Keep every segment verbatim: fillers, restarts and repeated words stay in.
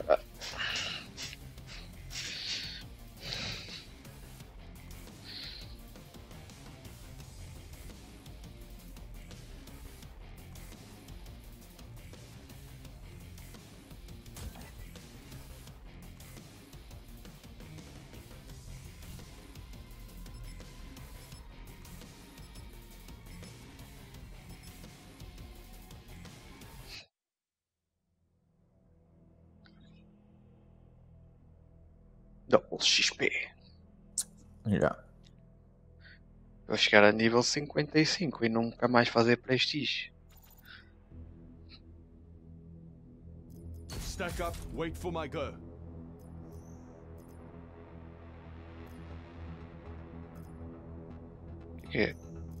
Double X P. Yeah. Vou chegar a nível cinquenta e cinco e nunca mais fazer prestígio. Stack up, wait for my go. Que é?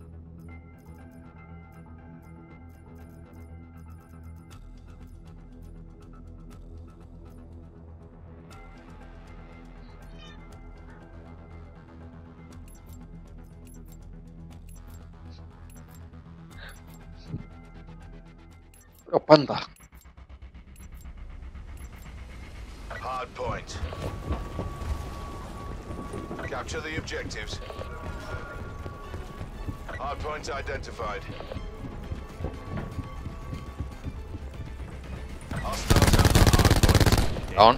É o panda. Hard point. Capture the objectives. Hard points identified. Hostiles at the hard point. Down.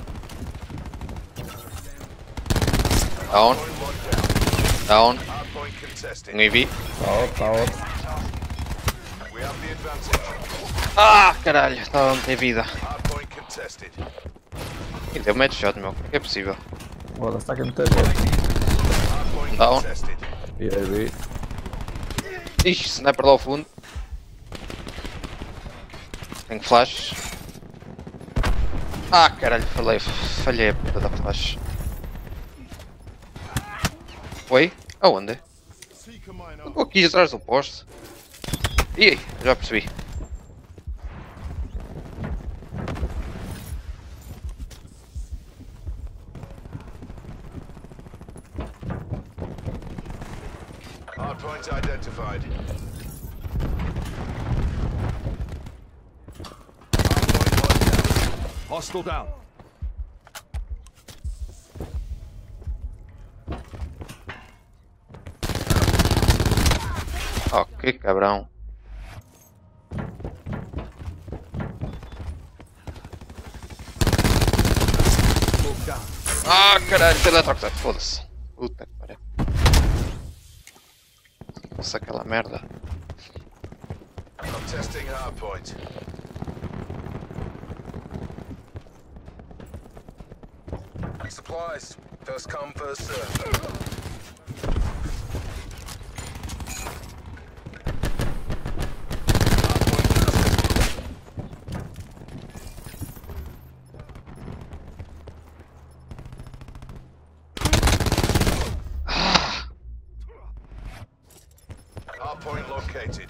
Down. Point locked down. Down. Hard point contested. Um E V. Tá outro, tá outro. We have the advantage. Ah, caralho. Estava a meter vida. Hard point contested. E deu um headshot, meu. É possível. Foda-se, está aqui muita gente. Hard point Down. contested. E aí, Ixi, sniper lá ao fundo. Tenho flash. Ah, caralho. Falhei. Falhei a puta da flash. Foi? Aonde? Seeker mine Estou aqui atrás do poste. Ih, já percebi. Hard points identified. Hard point locked down. Hostile down. Oh, que cabrão. Look down. Ah, caralho, teletrocutado. Foda-se. Puta que pariu. Nossa, aquela merda. I'm testing hard point. Supplies. First come, first serve. Hard point located.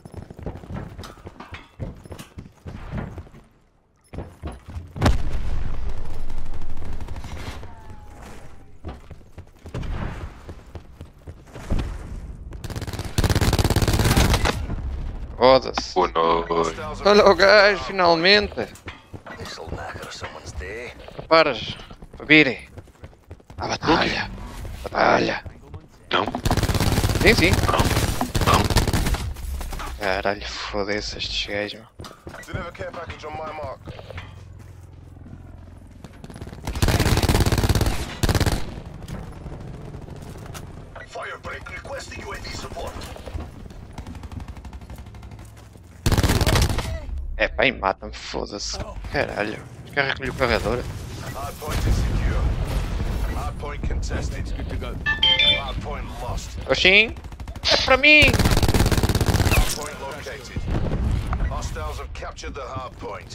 Foda-se. Hostiles are- Olha o gajo, finalmente. This'll knacker someone's day. Preparas para virem. A batalha. Batalha. Não. Sim, sim. Caralho, foda-se estes gajos, meu. Deliver care package on my mark. Firebreak requesting U A V support. É pá, e mata-me, foda-se. Caralho. Descarrega-lhe o carregador. Hard point is secure. Hard point contested. Good to go. Hard point lost. Oxim. É para mim. Hard point located. Hostiles have captured the hard point.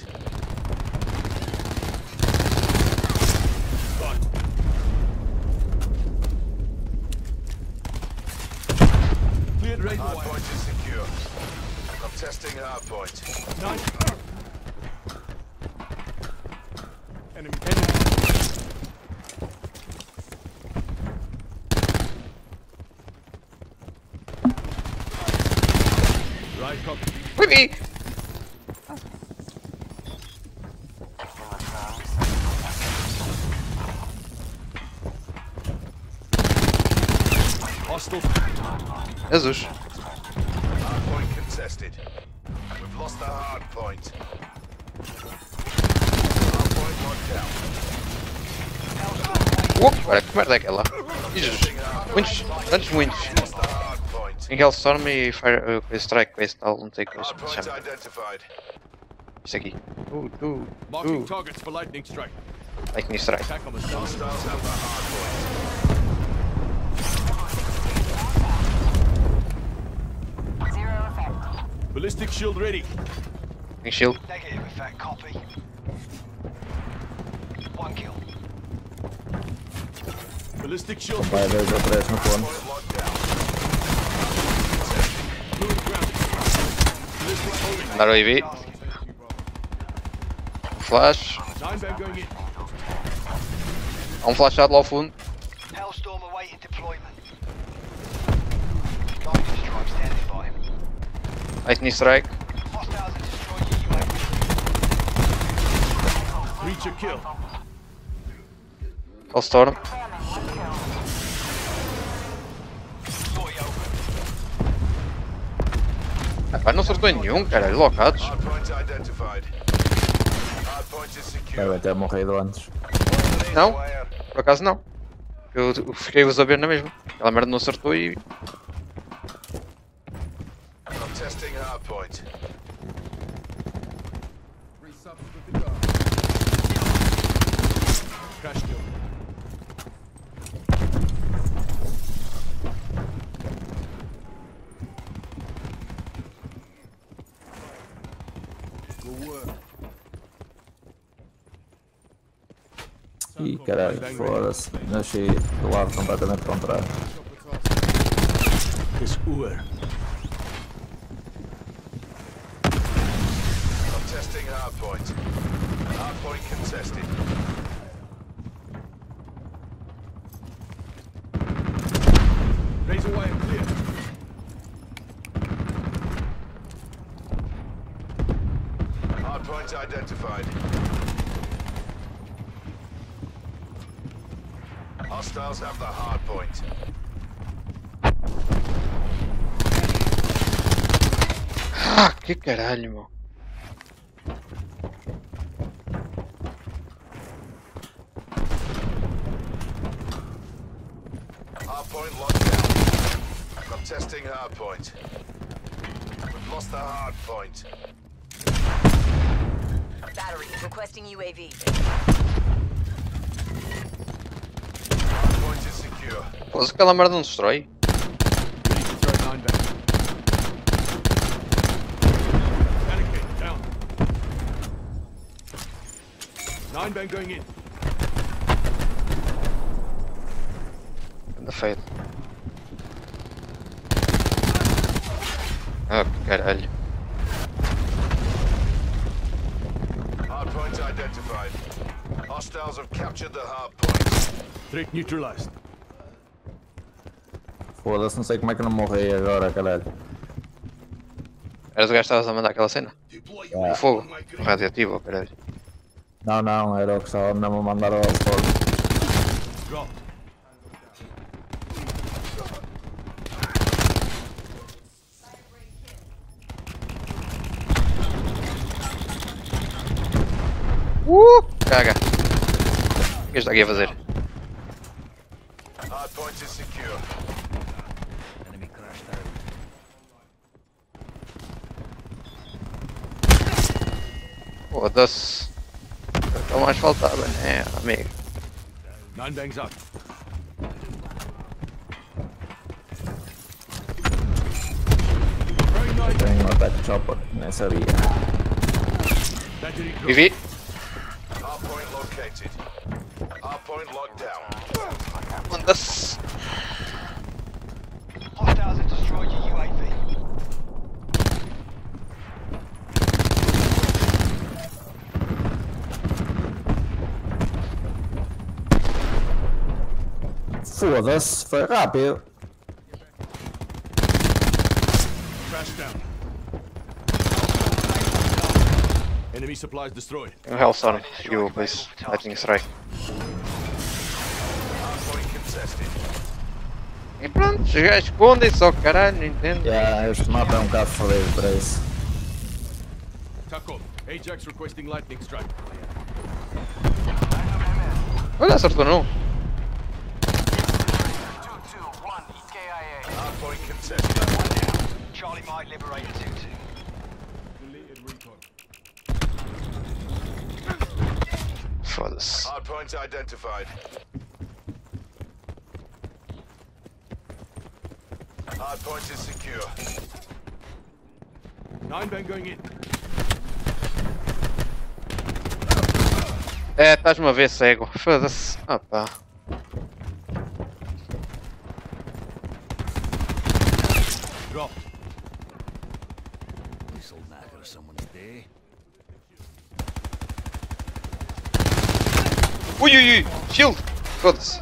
Cleared radio Hard wire. point is secure. I'm testing hard point. Nine. Enemy. Enemy. Right copy. Foi mim. Hostile. Jesus. Hard point contested. We've lost the hard point. Hard point locked down. Uou, olha que merda é aquela. Jesus. Muitos, tantos muitos. Lost the hard point. Tem Hellstorm e Fire, uh, Strike, coisa tal, não sei o que Hard se point chama. identified. Isto aqui. Uh, uh, Marking uh. targets for lightning strike. Lightning Strike. Attack on the stars. Hostiles have the hard point. Zero effect. Ballistic shield ready. Tem shield. Negative effect, copy. One kill. Ballistic shield Vai dois ou três no fundo. Point locked down. fluid grounded. Ballistic holding. Mandaram o I V. Flash. Nine bang going in. Há um flashado lá ao fundo. Hellstorm awaiting deployment. Lightning strike standing by. Lightning Strike. Hostiles have destroyed your U A V. Reach a kill. Hellstorm. Saw you open. Ah, pá, não acertou em nenhum, caralho. Locados. Hard point identified. Hard point is secure. Deve ter morrido antes. Não, por acaso não. Eu eu fiquei-vos a ver na mesma. Aquela merda não acertou e. I'm testing hard point. Crash kill. Good work. Ih, caralho, foda-se. Nasci do lado completamente contrário. This Uer. I'm testing hard point. Hard point contested. Razor wire clear. Hard point identified. Hostiles have the hard point. Ah, que caralho, meu. Hard point locked down. I'm testing hard point. We've lost the hard point. Battery requesting U A V. Hard point is secure. Pô, se aquela merda não destrói. Ready to throw nine bang. Barricade down. Nine bang going in. Anda feio. Ah, que caralho. Hard point identified. Hostiles have captured the hard point. Threat neutralized. Foda-se, não sei como é que não morri agora, caralho. Eras o gajo que estavas a mandar aquela cena? Ah. O fogo. Radioativo, caralho. Não, não, era o que estava mesmo a mandar ao fogo. Dropped. Uh! Caga. O que está aqui a fazer? Hard point is secure. Foda-se. Só mais faltava, né, amigo? Nine bangs up. Throwing nine. Tenho um ataque chopper, nem sabia. Battery dropped. Vivi. Hard point located. Hard point locked down. Foda-se. Hostiles have destroyed your U A V. Foda-se, foi rápido. Crash down. Enemy supplies destroyed. Um Hellstorm. E o Base Lightning Strike. Hard point contested. E pronto, os gajos escondem só caralho, não entendo. Yeah, este mapa é um bocado fodido para isso. Taco, Ajax requesting lightning strike. Olha, acertou não. Hardpoint contested. Charlie Mike liberated two two. Foda-se. Hardpoint identified. Hardpoint is secure. Nine bang going in. É, estás-me a ver cego. Foda-se. Ah pá. Drop. This'll knacker someone's day. Ui ui ui! Shield! Foda-se.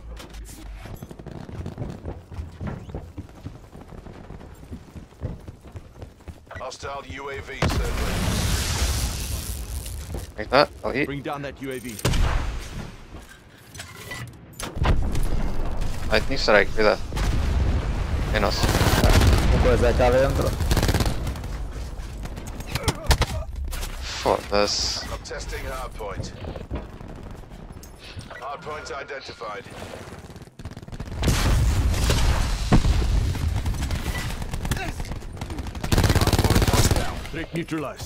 Hostile U A V circling. Aí tá, ali. Bring down that U A V. Lightning strike, cuidado. É nosso. Uma coisa é cá dentro. Foda-se. I'm testing hardpoint. Hardpoint identified. Hardpoint locked down. Threat neutralized.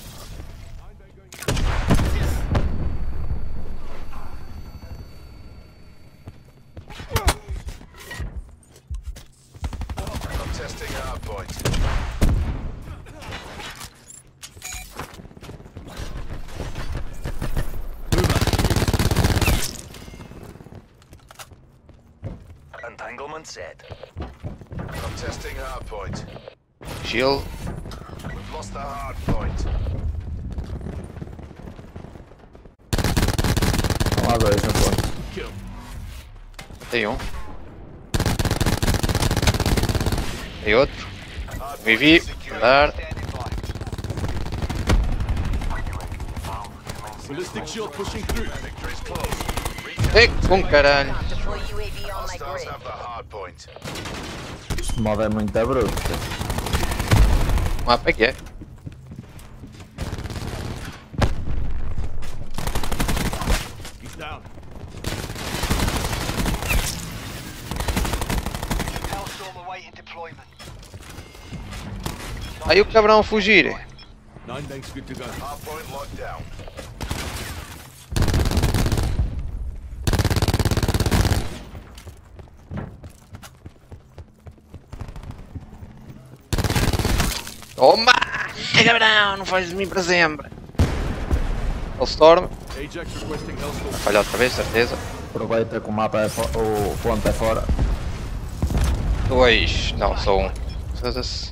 I'm testing hardpoint. Entanglement set. I'm testing hardpoint. Shield. We've lost the hardpoint. Não há dois no ponto. Kill. Tem um. Tem outro. Hardpoint Vivi. is secure. Andar. Standing by. Ballistic shield pushing through. Victory's close. Ei, com caralho. Deploy U A V on my Hostiles grid. have the hardpoint. Este modo é muito bruto. O mapa é que é. He's down. Hellstorm awaiting deployment. Aí o cabrão fugir. Nine bangs good to go. Hardpoint locked down. Toma! Cabrão, não faz de mim para sempre. Hellstorm. Ajax requesting Hellstorm. Falha outra vez, certeza. Aproveita que o mapa é fo- o ponto é fora. Dois. Não, só um. Foda-se.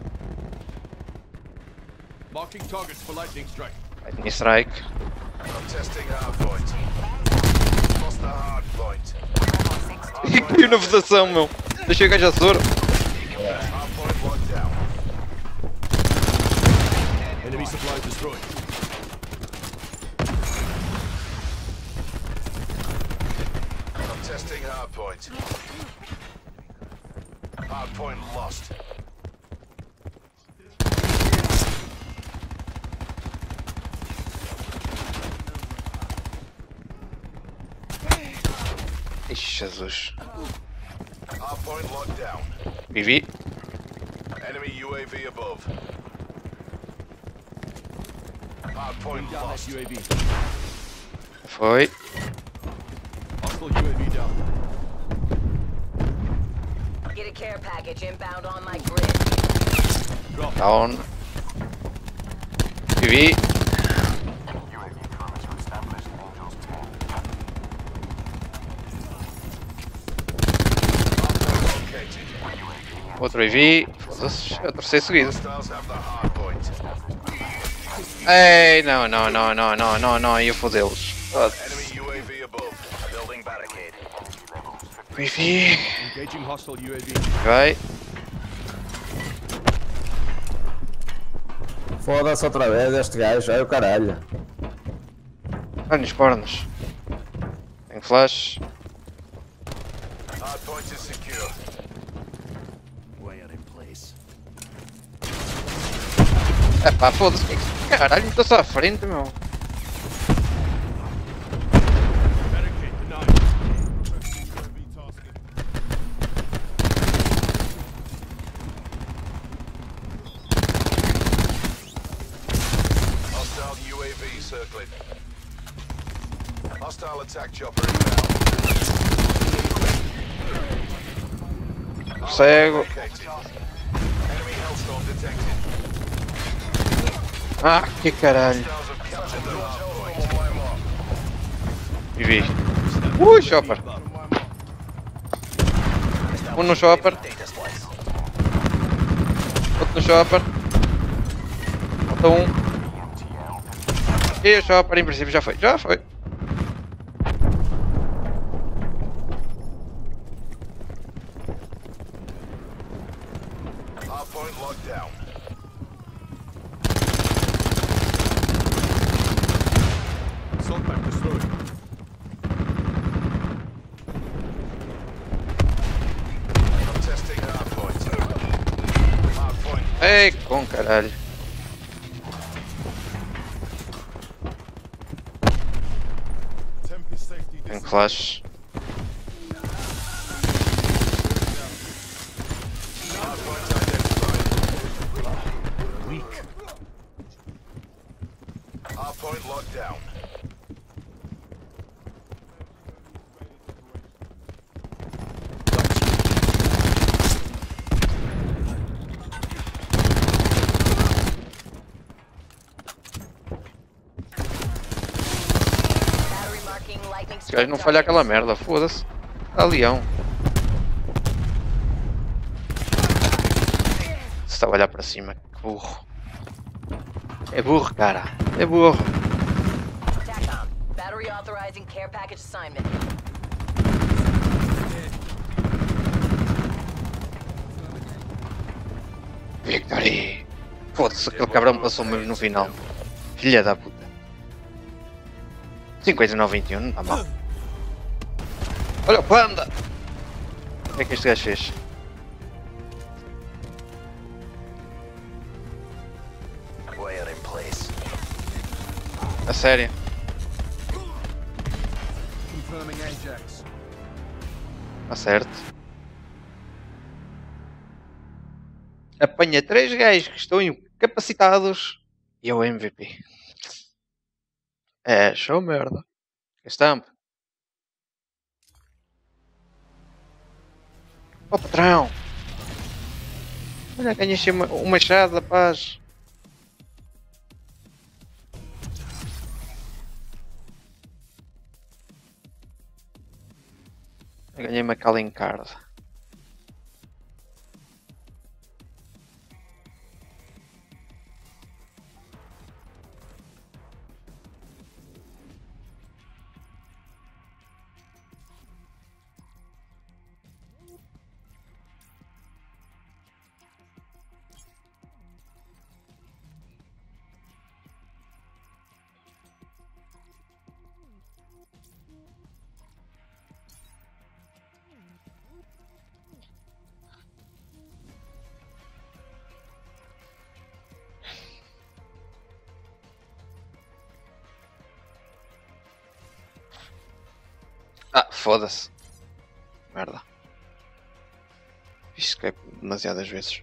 Marking targets for lightning strike. Lightning strike. I'm testing hardpoint. Lost the hardpoint. Que caiu na votação, meu. Deixei o gajo a soro. Hardpoint locked down. Enemy supplies destroyed. I'm testing hardpoint. Hardpoint lost. Ixi, Jesus. Hardpoint locked down. Vivi. Enemy U A V above. Hardpoint Down that lost. U A V. Foi. Hostile U A V down. Get a care package inbound on my grid. Drop. Down. Vivi. Located. Outro Vivi. Foda-se. É o terceiro seguido. Hostiles have the hardpoint. Ei, não, não, não, não, não, não, não. Ia fodê-los. Foda-se. Enemy U A V above. Building barricade. Vivi. Engaging hostile U A V. Vai. Foda-se outra vez este gajo, é o caralho. Vai nos cornos. Tem flash. Hardpoint is secure. É pá, foda-se. Caralho, estou só à frente, meu. Barricade denied. Hostile U A V circling. Hostile attack chopper inbound. Cego. Located. Enemy Hellstorm detected. Ah, que caralho. Hostiles have captured the hard point. E vi. Ui, chopper. Um no chopper. Data splice. Outro no chopper. Falta um. E o chopper em princípio já foi. Já foi. Hard point locked down. Assault pack destroyed. I'm testing hard point. Hard point. Ei, com caralho. Tem flash. Hard point identified. Weak. Hard point locked down. Battery marking lightning Esse gajo não falha aquela merda, foda-se. Tá leão. Se está a olhar para cima, que burro. É burro, cara. É burro. TACOM. Battery authorizing care package assignment. Victory. Foda-se, aquele cabrão passou-me no final. Filha da puta. cinquenta e nove a vinte e um, não está mal. Olha o panda! O que é que este gajo fez? Wire in place. A sério? Confirming Ajax. Está certo. Apanha três gajos que estão incapacitados e é o M V P. É, show merda. Estampa. Ó patrão. Olha, ganhei uma, um machado da paz. Eu ganhei uma calling card. Ah, foda-se. Merda. Isto cai demasiadas vezes.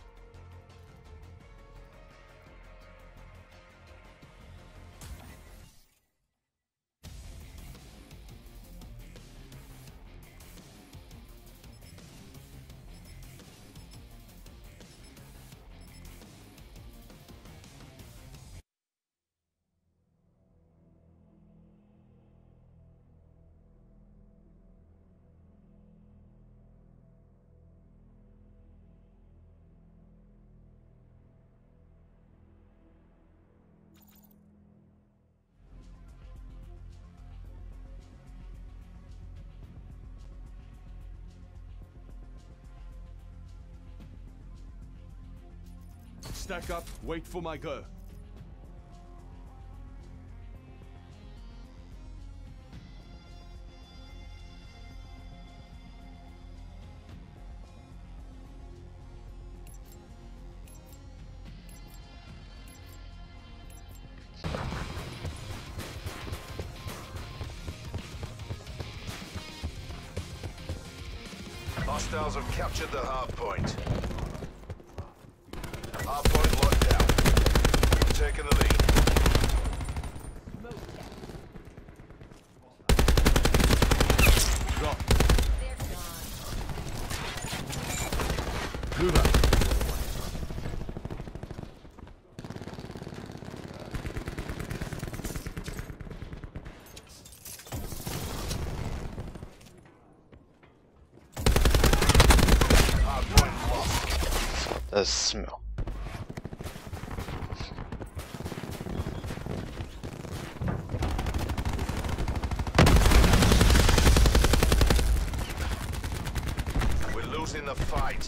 Stack up, wait for my go. Hostiles have captured the hard point. Hard point locked down. We've taken the lead. Drop. Move out. Hard point lost. Foda-se, meu. We're losing the fight.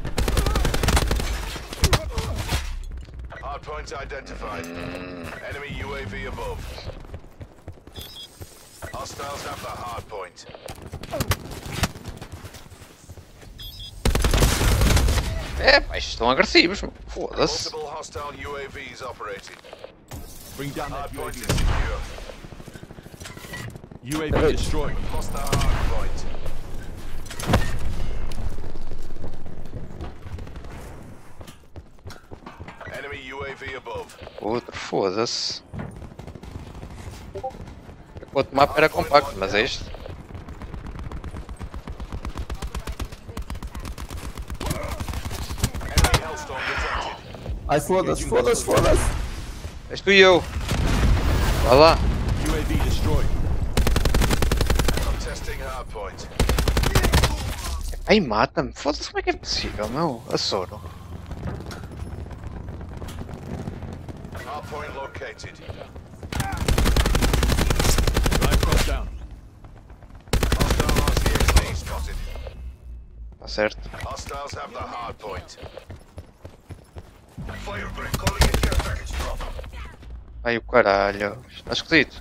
Hard points identified. Enemy U A V above. Hostiles have the hard point. É, pá, isto estão agressivos, meu. Foda-se. Multiple hostile U A Vs operating. Bring down Hard that U A point is V. secure. U A V destroyed. Lost the hard point. Enemy U A V above. Outro, foda-se. O outro mapa era compacto, mas é este. Enemy Hellstorm detected. Ai, foda-se, foda-se, foda-se. És tu e eu. Vá lá. U A V destroyed. I'm testing hard point. Ai, mata-me. Foda-se, como é que é possível, meu? A Soro. Hard point located. Live cross down. Hostile R C X D spotted. Tá certo. Hostiles have the hard point. Firebreak calling in care package drop. Ai, o caralho. Está esquisito.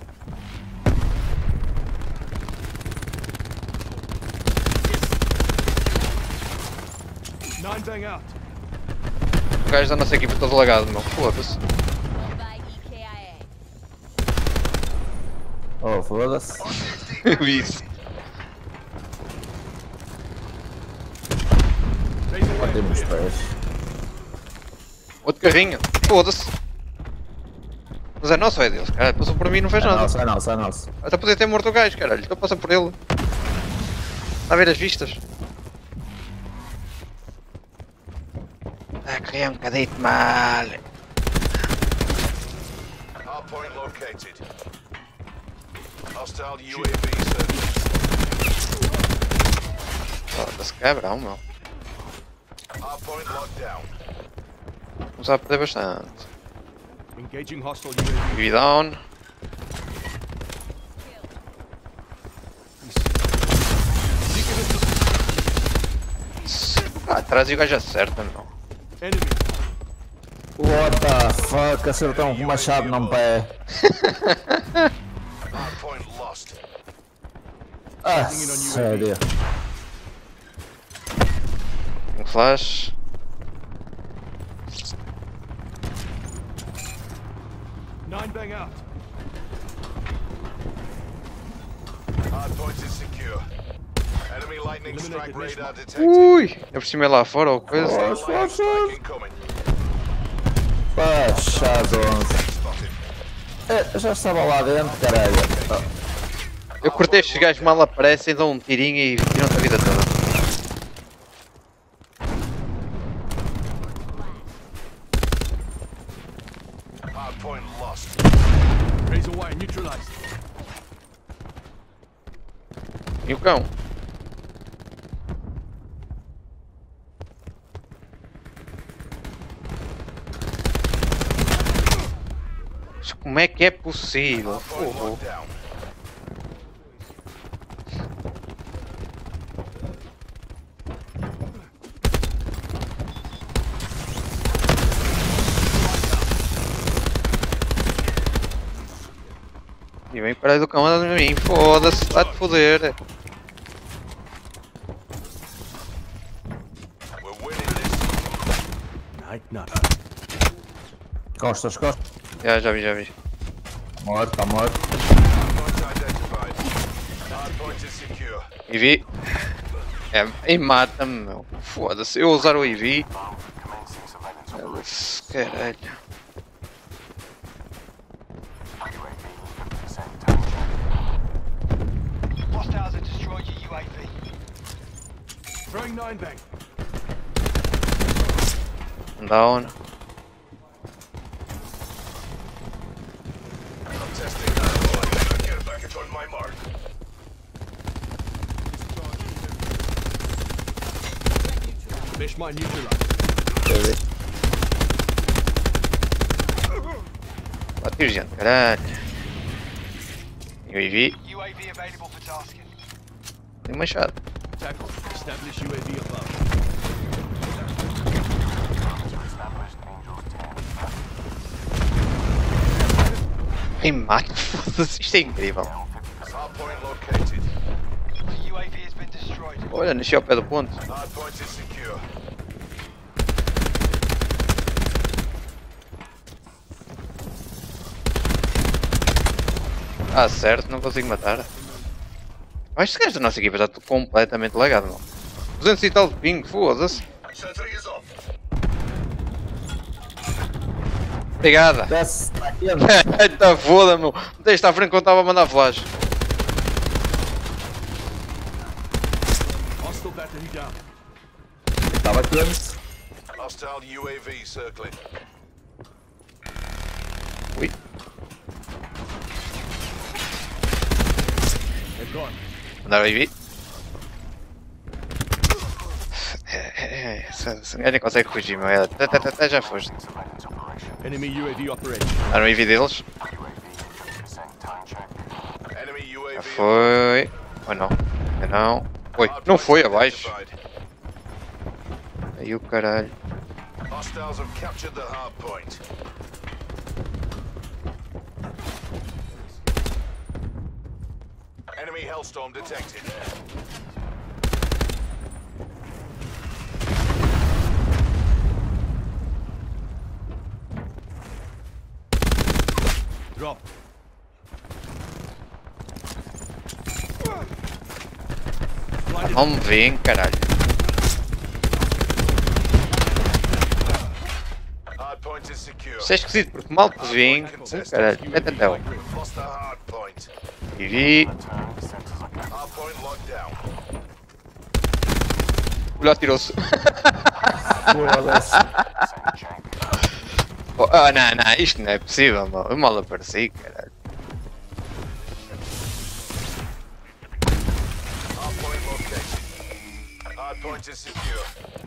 Nine bang out. O gajo da nossa equipa todo lagado, meu. Foda-se. Oh, foda-se. Vi isso. Laser wire Temos clear. três. Outro carrinho. Foda-se. Mas é nosso ou é deles? Caralho, passou por mim e não fez É nada. nosso, é nosso, é nosso. Até podia ter morto o gajo, caralho. Então passa por ele. Está a ver as vistas? Ah, correr um bocadito mal. Hard point located. Hostile U A V search. Foda-se, cabrão, meu. Hard point locked down. Vamos a perder bastante. Engaging hostile U A V. Give down. Ah, atrás e o gajo acerta, meu. Enemy. What the fuck, acertou um machado num pé. Hard point lost. Ah, sério. Um flash. Nine bang out. Hard point is secure. Enemy lightning strike radar detected. Ui! É por cima lá fora ou coisa. Lightning strike incoming. Fachado onze. Spotted. É, já estava lá dentro, caralho. Eu cortei estes gajos mal aparecem, dão um tirinho e tiram-te a vida toda. Hard point lost. Razor wire neutralized. E o cão? Mas como é que é possível? Hard point Fogo. locked down. E vem para aí do cão andando a mim. Foda-se, vai-te foder. We're winning this. Night nut. Costas, costas. Já, já vi, já vi. Morto, está morto. Hard point identified. Hard point is secure. E vi. É, e mata-me, meu. Foda-se, eu usar o I V. Foda-se, caralho. Hostiles have destroyed your U A V. Throwing nine bang. Down. I'm testing hardpoint. Get back on my mark. Mesh mine neutralized. Bate gente, caralho. E o I V. U A V available for tasking. Tem machado. Tackle. Establish U A V above. Ei, mata, foda-se, isto é incrível. Hardpoint located. The U A V has been destroyed. Olha, nasci ao pé do ponto. Hardpoint is secure. Ah, certo, não consigo matar. Mas este gajo da nossa equipa está tudo completamente lagado, não. duzentos e tal de ping, foda-se. Sentry is off. Obrigada. Desce, está aqui. Eita foda, meu. Deixa à frente quando estava a mandar flash. Hostile battery down. Estava quente. Hostile U A V circling. Ui. They're gone. Mandaram o I V. É, é, é, ninguém consegue fugir, meu. É, até, até, até já foste. Enemy U A V operating. Mandaram o I V deles. Enemy U A Já V. foi. Ou não? Ainda não. Foi. Não foi abaixo. Aí o caralho. Hostiles have captured the hardpoint. Enemy Hellstorm detected. Drop. Blinded. Não me vêem, caralho. Hardpoint is secure. Isso é esquisito porque mal te vêem. Caralho, até até o Lost the hardpoint. I V. Hardpoint locked down. O Léo tirou-se. Foda-se. Oh, ah, não, não, isto não é possível, meu. Eu mal apareci, caralho. Hardpoint located. Hardpoint is secure.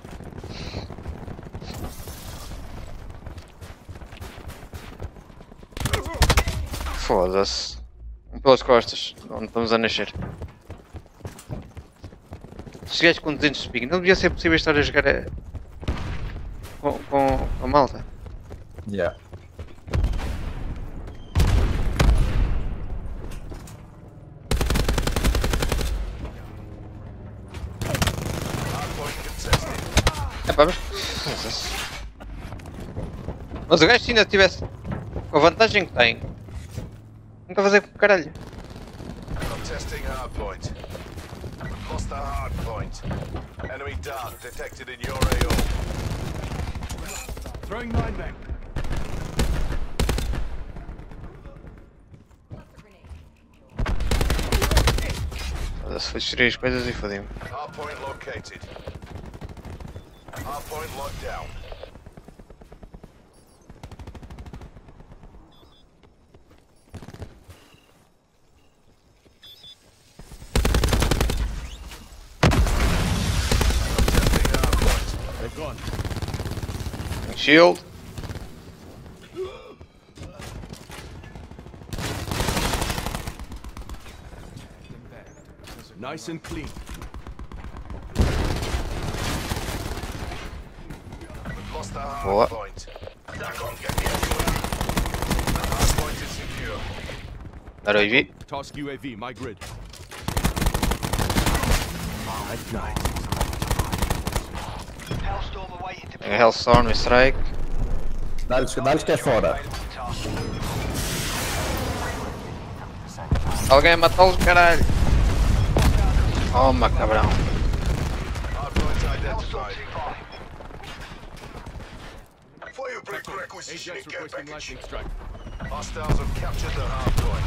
Foda-se. Um pelas costas, onde estamos a nascer. Se gajos com duzentos de ping, não devia ser possível estar a jogar a... com, com a malta. Yeah. Hardpoint contested. É pá, mas... Foda-se. Mas o gajo se ainda tivesse... com a vantagem que tem... Nunca fazer com o caralho. Contesting hardpoint. Lost the hardpoint. Enemy dart detected in your A O. Throwing nine bang. Foda-se, foi destruir as coisas e fodeu-me. Hardpoint located. Hardpoint locked down. Contesting hardpoint. They're gone. Shield. Nice and clean. We've lost the What? hardpoint. Dagon, get the enemy. The hardpoint is secure. Dar o I V. Task U A V, my grid. Night night. Hellstorm awaiting Tem deployment. Hellstorm, Strike. Dá-lhes dá-lhes que é fora. Available for tasking. Alguém a matá-los, caralho. Toma, cabrão. identified. Too far. Firebreak requisition Ajax in care requesting package. lightning strike. Hostiles have captured the hard point.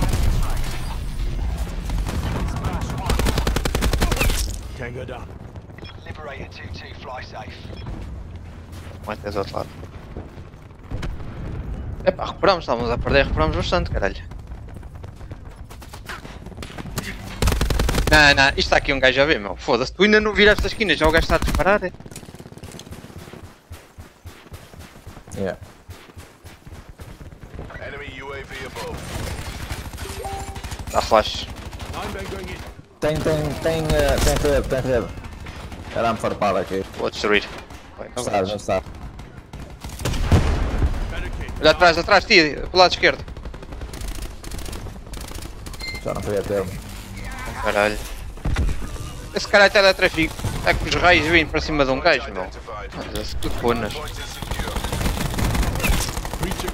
Tango down. Liberator two two, fly safe. Mais tens outro lado. Epá, recuperamos, estávamos a perder, recuperamos bastante, caralho. Não, não, isto está aqui um gajo a ver, meu. Foda-se, tu ainda não viraste a esquina, já o gajo está a disparar. É? Yeah. Enemy U A V above. Dá flash. Nine bang going in. Tem, tem, tem, eh, tem rede, tem rede. Era-me farpado aqui. Vou destruir. Vai, então Está, vai. já está. Barricade. Olha atrás, atrás de ti, pelo lado esquerdo. Já não podia ter-me. Caralho. Esse caralho está a dar tráfico. Está com os raios vindo para cima de um gajo, meu. Identified. Foda-se, que conas. Point is secure. Breaching.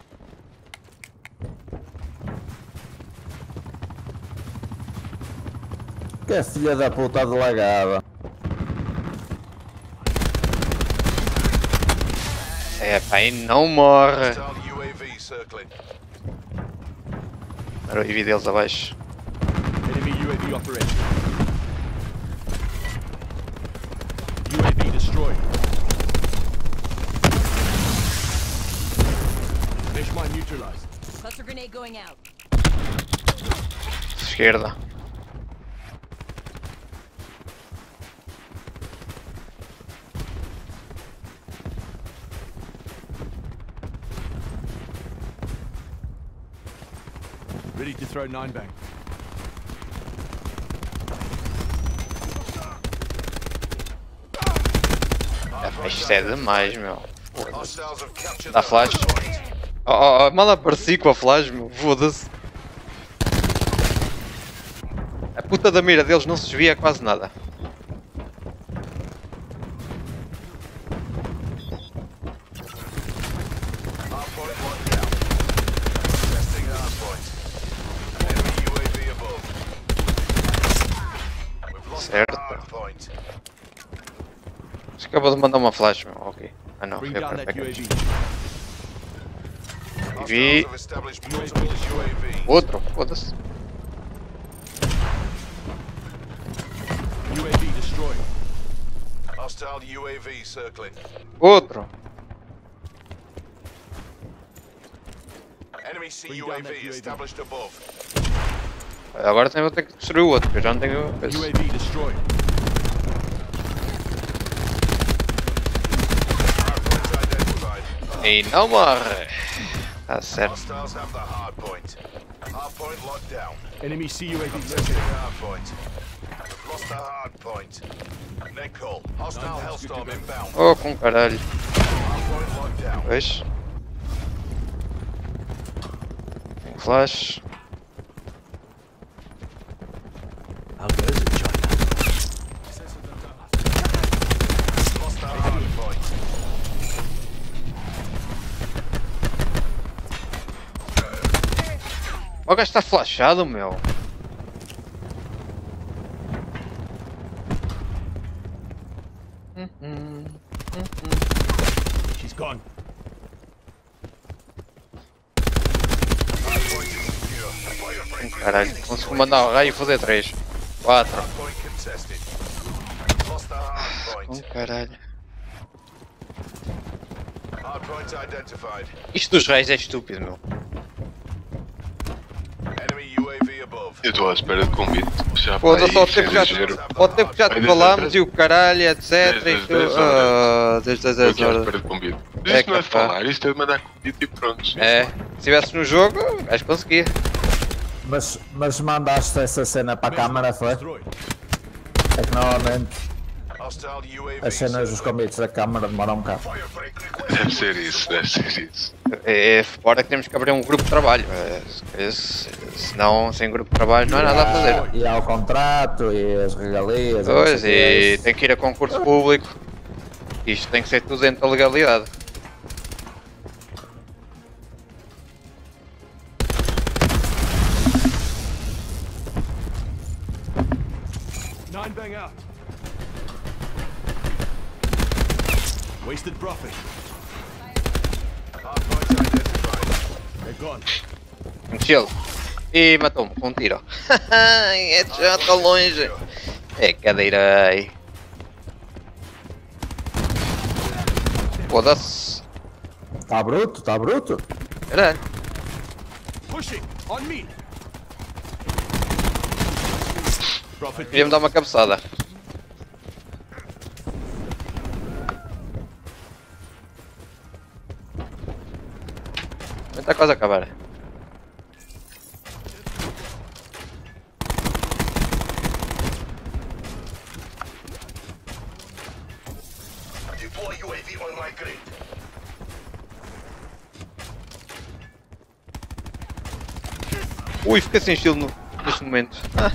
Que é filha da puta delegada. É pá, e não morre. Hostile U A V circling. Era o I V deles abaixo. Enemy U A V operating. U A V destroyed. Mesh mine neutralized. Cluster grenade going out. Esquerda. Ready to throw nine bang. É, pá, isto é demais, meu. Hostiles have captured Dá the flash. hard point. Oh, oh, oh, mal apareci com a flash, meu. Foda-se. A puta da mira deles não se desvia quase nada. Hard point locked down. Testing hard point. Enemy U A V above. We've lost the Certo. hard point. Acabou de mandar uma flash, meu. Ok. Ah não, Bring foi down para that U A package. V. Hostiles have established multiple U A Vs. Outro, foda-se. U A V destroyed. Hostile U A V circling. Outro. Enemy C Bring U down A that V U A V. established above. Agora também vou ter que destruir o outro, que eu já não tenho. U A V destroyed. Hard point identified. E não morre. Tá certo. Hostiles have the hard point. Hard point locked down. Enemy C U A V Testing located. hard point. We've lost the hard point. Net call. Hostile Hellstorm inbound. Oh, com caralho. Hard point locked down. Pois. Tem flash. Lost the hard point. O gajo está flashado, meu. She's gone. Hard point is secure. Fire break. Caralho, consegui mandar o raio e fazer três. quatro. Hard point contested. Lost the hard Com point. caralho. Hard point identified. Isto dos raios é estúpido, meu. Enemy U A V above. Eu estou à espera de convite. Já Foda-se, para ao aí, tempo já, ligeiro. ao tempo já te Desde falámos as e o caralho, etcétera. Desde E as tu, dez ah, desde as Estou dez aqui à horas. espera de convite. Mas É isto não é de capaz. falar, isto é de mandar convite e pronto. É, se estivesse no jogo, vais conseguir. Mas, mas mandaste essa cena para a câmara, foi? Destroyed. É que normalmente Hostile U A V as cenas dos circling. convites da câmara demoram um bocado. Fire break request. Deve ser isso, deve ser isso. É, é fora que temos que abrir um grupo de trabalho. É, se- senão, sem grupo de trabalho, não há nada a fazer. E há o contrato e as regalias. e não Pois, sei o quê. e tem que ir a concurso público. Isto tem que ser tudo dentro da legalidade. Nine bang out. Wasted profit. Hardpoint identified. They're gone. Um shield. E matou-me com um tiro. É já está longe. É cadeirei. Foda-se. Tá bruto, tá bruto. Caralho. Pushing. On me. Profit. Queria-me dar uma cabeçada. Está quase a acabar. Deploy U A V on my grid. Ui, fiquei sem shield no, neste momento. Ah.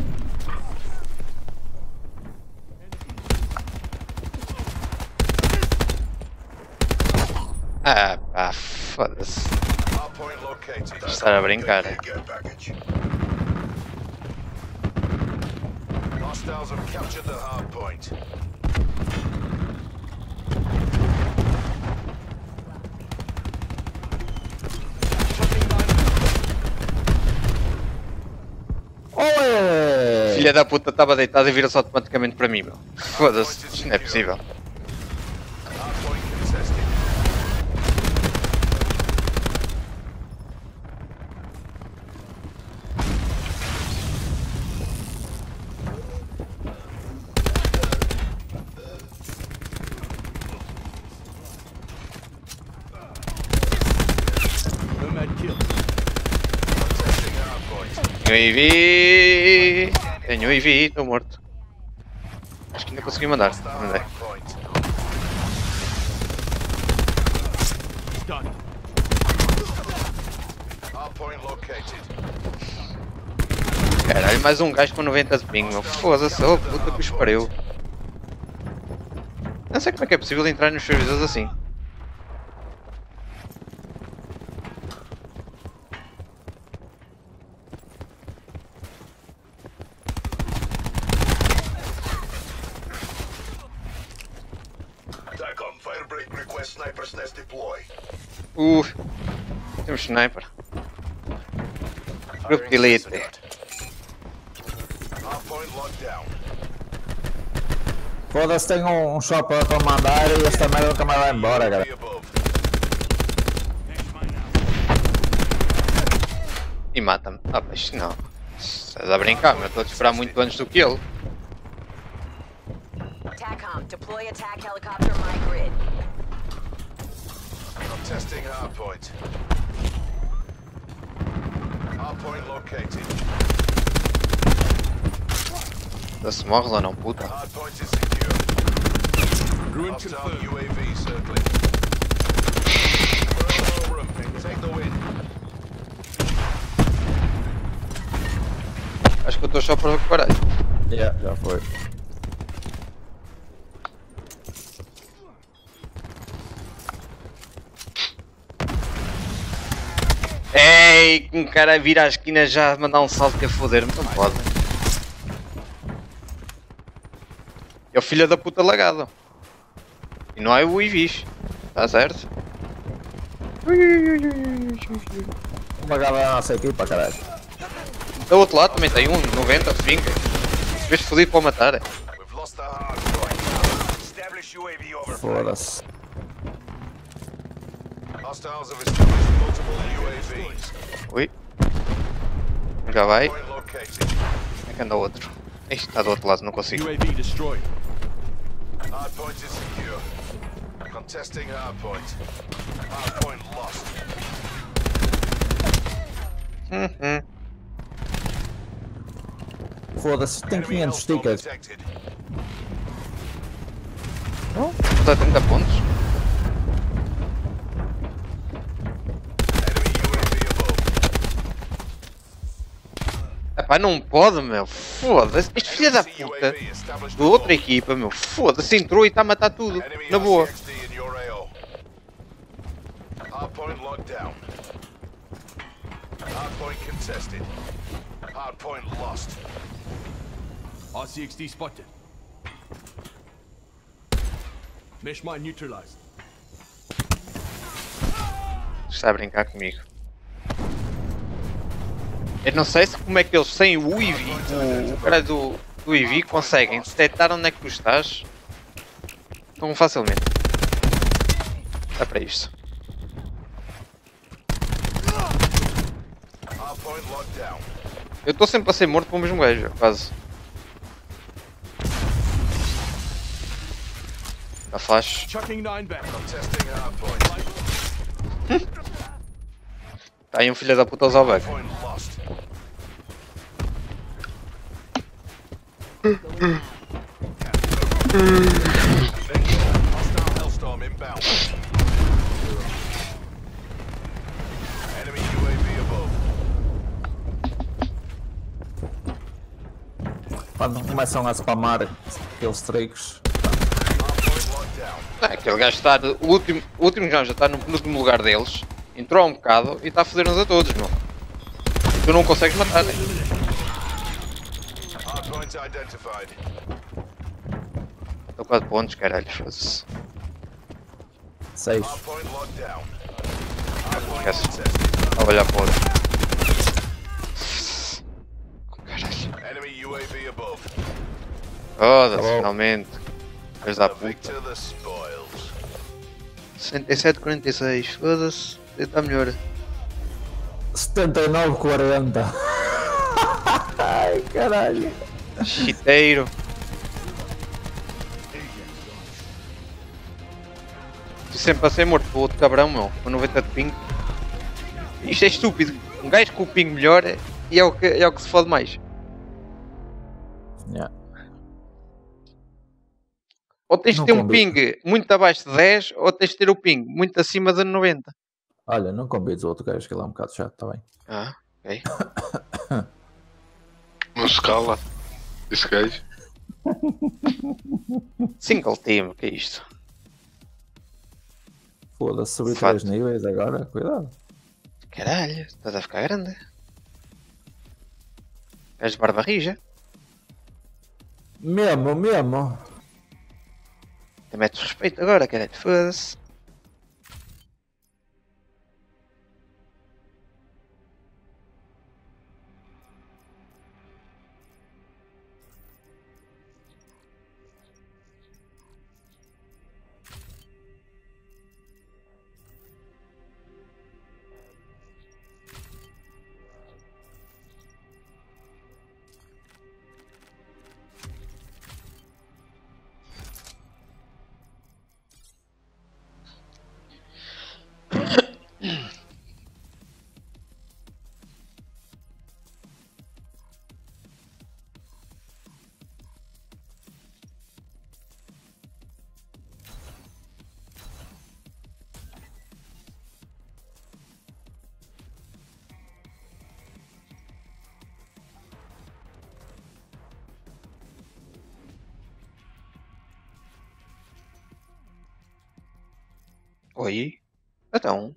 Ah, pá, foda-se. Hardpoint located. Estar a brincar. Care package. Hostiles have captured the hardpoint. Oi! Filha da puta estava deitada e vira-se automaticamente para mim, meu. Foda-se, isto não é possível. Hardpoint contested. Nomad kill. Contesting hardpoint. Tenho I V. Tenho I V, estou morto. Acho que ainda consegui mandar. Mandei. Hardpoint. Done. Hardpoint located. Caralho, mais um gajo com noventa de ping, meu. Foda-se, oh puta que os pariu. Não sei como é que é possível entrar nos servidores assim. TACOM firebreak request sniper's nest deploy. Uh, temos sniper. Grupo de elite. Hardpoint locked down. Foda-se, tem um, um shopper para mandar e esta merda nunca mais vai embora, cara. Be above. E mata-me. Ah, mas não. Estás a brincar, meu. Estou a esperar muito antes do que ele. TACOM, deploy attack helicopter on my grid. Contesting hardpoint. Hardpoint located. Se morres ou não, puta. Hardpoint is secure. Ruin Hostile confirmed. U A V circling. We're over 'em. Take the win. Acho que eu estou só para recuperar. Yeah, já foi. Ei, que um cara vira à esquina já a mandar um salto que a foder-me. Não pode. É o filho da puta lagado. E não é o I V. Está certo? Uma galera da nossa equipa, caralho. Do outro lado também tem um, noventa, vinga. Se vês fodido para o matar. We've lost the hardpoint. Establish U A V over. Foda-se. Hostiles have established multiple U A Vs. Ui. Já vai. Point located. Como é que anda o outro? Isto está do outro lado, não consigo. U A V destroyed. Hardpoint is secure. Contesting hardpoint. Hardpoint lost. Uhum. Foda-se, tem Enemy quinhentos hostile stickers. detected. Está a trinta pontos. Enemy U A V above. Epá, não pode, meu. Foda-se. Este filho da Enemy puta. U A V established Da outra above. equipa, meu. Foda-se, entrou e está a matar tudo. Enemy Na boa. R C X D in your A O. Hardpoint locked down. Hardpoint contested. Hardpoint lost. R C X D spotted. Mesh mine neutralized. está a brincar comigo. Eu não sei se como é que eles sem o I V, o cara do, do I V conseguem detectar onde é que tu estás tão facilmente. Dá para isto. Hardpoint locked down. Eu estou sempre a ser morto pelo mesmo gajo, quase. A flash. Chucking nine back. Contesting hardpoint. Está aí um filho da puta ao back. Point lost. Hostile Hellstorm inbound. Enemy U A V above. Quando começam a spamar aqueles tricks. Hardpoint locked down. Ah, aquele gajo está. no- O último, o último gajo já está no penúltimo lugar deles. Entrou há um bocado e está a foder-nos a todos, meu. Tu não consegues matar, né? Hardpoint identified. Estou quatro pontos, caralho. Foda-se. seis. Hardpoint locked down. Hardpoint Esquece. contested. Vou olhar para o outro. Caralho. Enemy U A V above. Foda-se, Tá bom. finalmente. Filhos da The puta. victor the spoils. sessenta e sete a quarenta e seis. Foda-se. Está melhor. setenta e nove quarenta. Ai, caralho. Chiteiro. Estou sempre a ser morto pelo outro cabrão, meu. Com noventa de ping. Isto é estúpido. Um gajo com o ping melhor e é o que, é o que se fode mais. Yeah. Ou tens de Não ter um combina. ping muito abaixo de dez, ou tens de ter o ping muito acima de noventa. Olha, não convides o outro gajo que ele é um bocado chato, está bem? Ah, ok. Não escala. Esse gajo. Single team, que é isto? Foda-se, subir Fato. três níveis agora, cuidado. Caralho, estás a ficar grande. És de barba rija. Mesmo, mesmo. Te metes respeito agora, caralho. Foda-se. Oi? Então.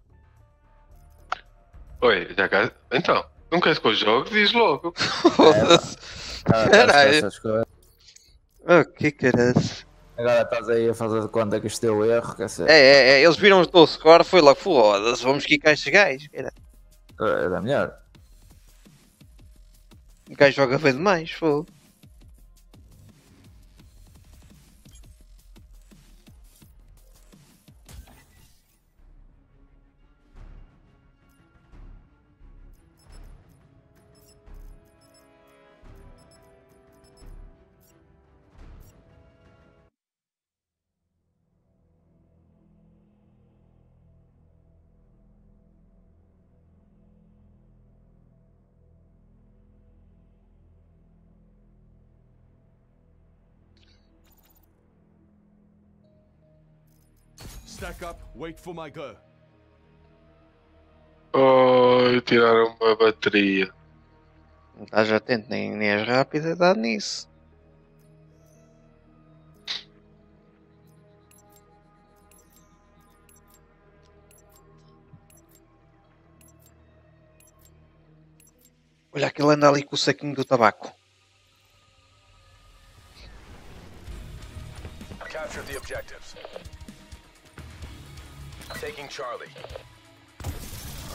Oi, já cá. Então, não queres que eu jogue? Diz logo. Foda-se. Agora estás com Caralho. essas coisas. Oh, que caralho. Agora estás aí a fazer de conta que isto deu erro, quer dizer, É, é, é. Eles viram o score, foi logo. Foda-se, vamos quicar estes gajos. Caralho. era melhor. O gajo joga bem demais, foda. Stack up, wait for my go. Oh, tiraram uma bateria. Não estás atento, nem, nem és rápido, dá nisso. Olha, aquele anda ali com o saquinho do tabaco. Capture the objectives. Taking Charlie.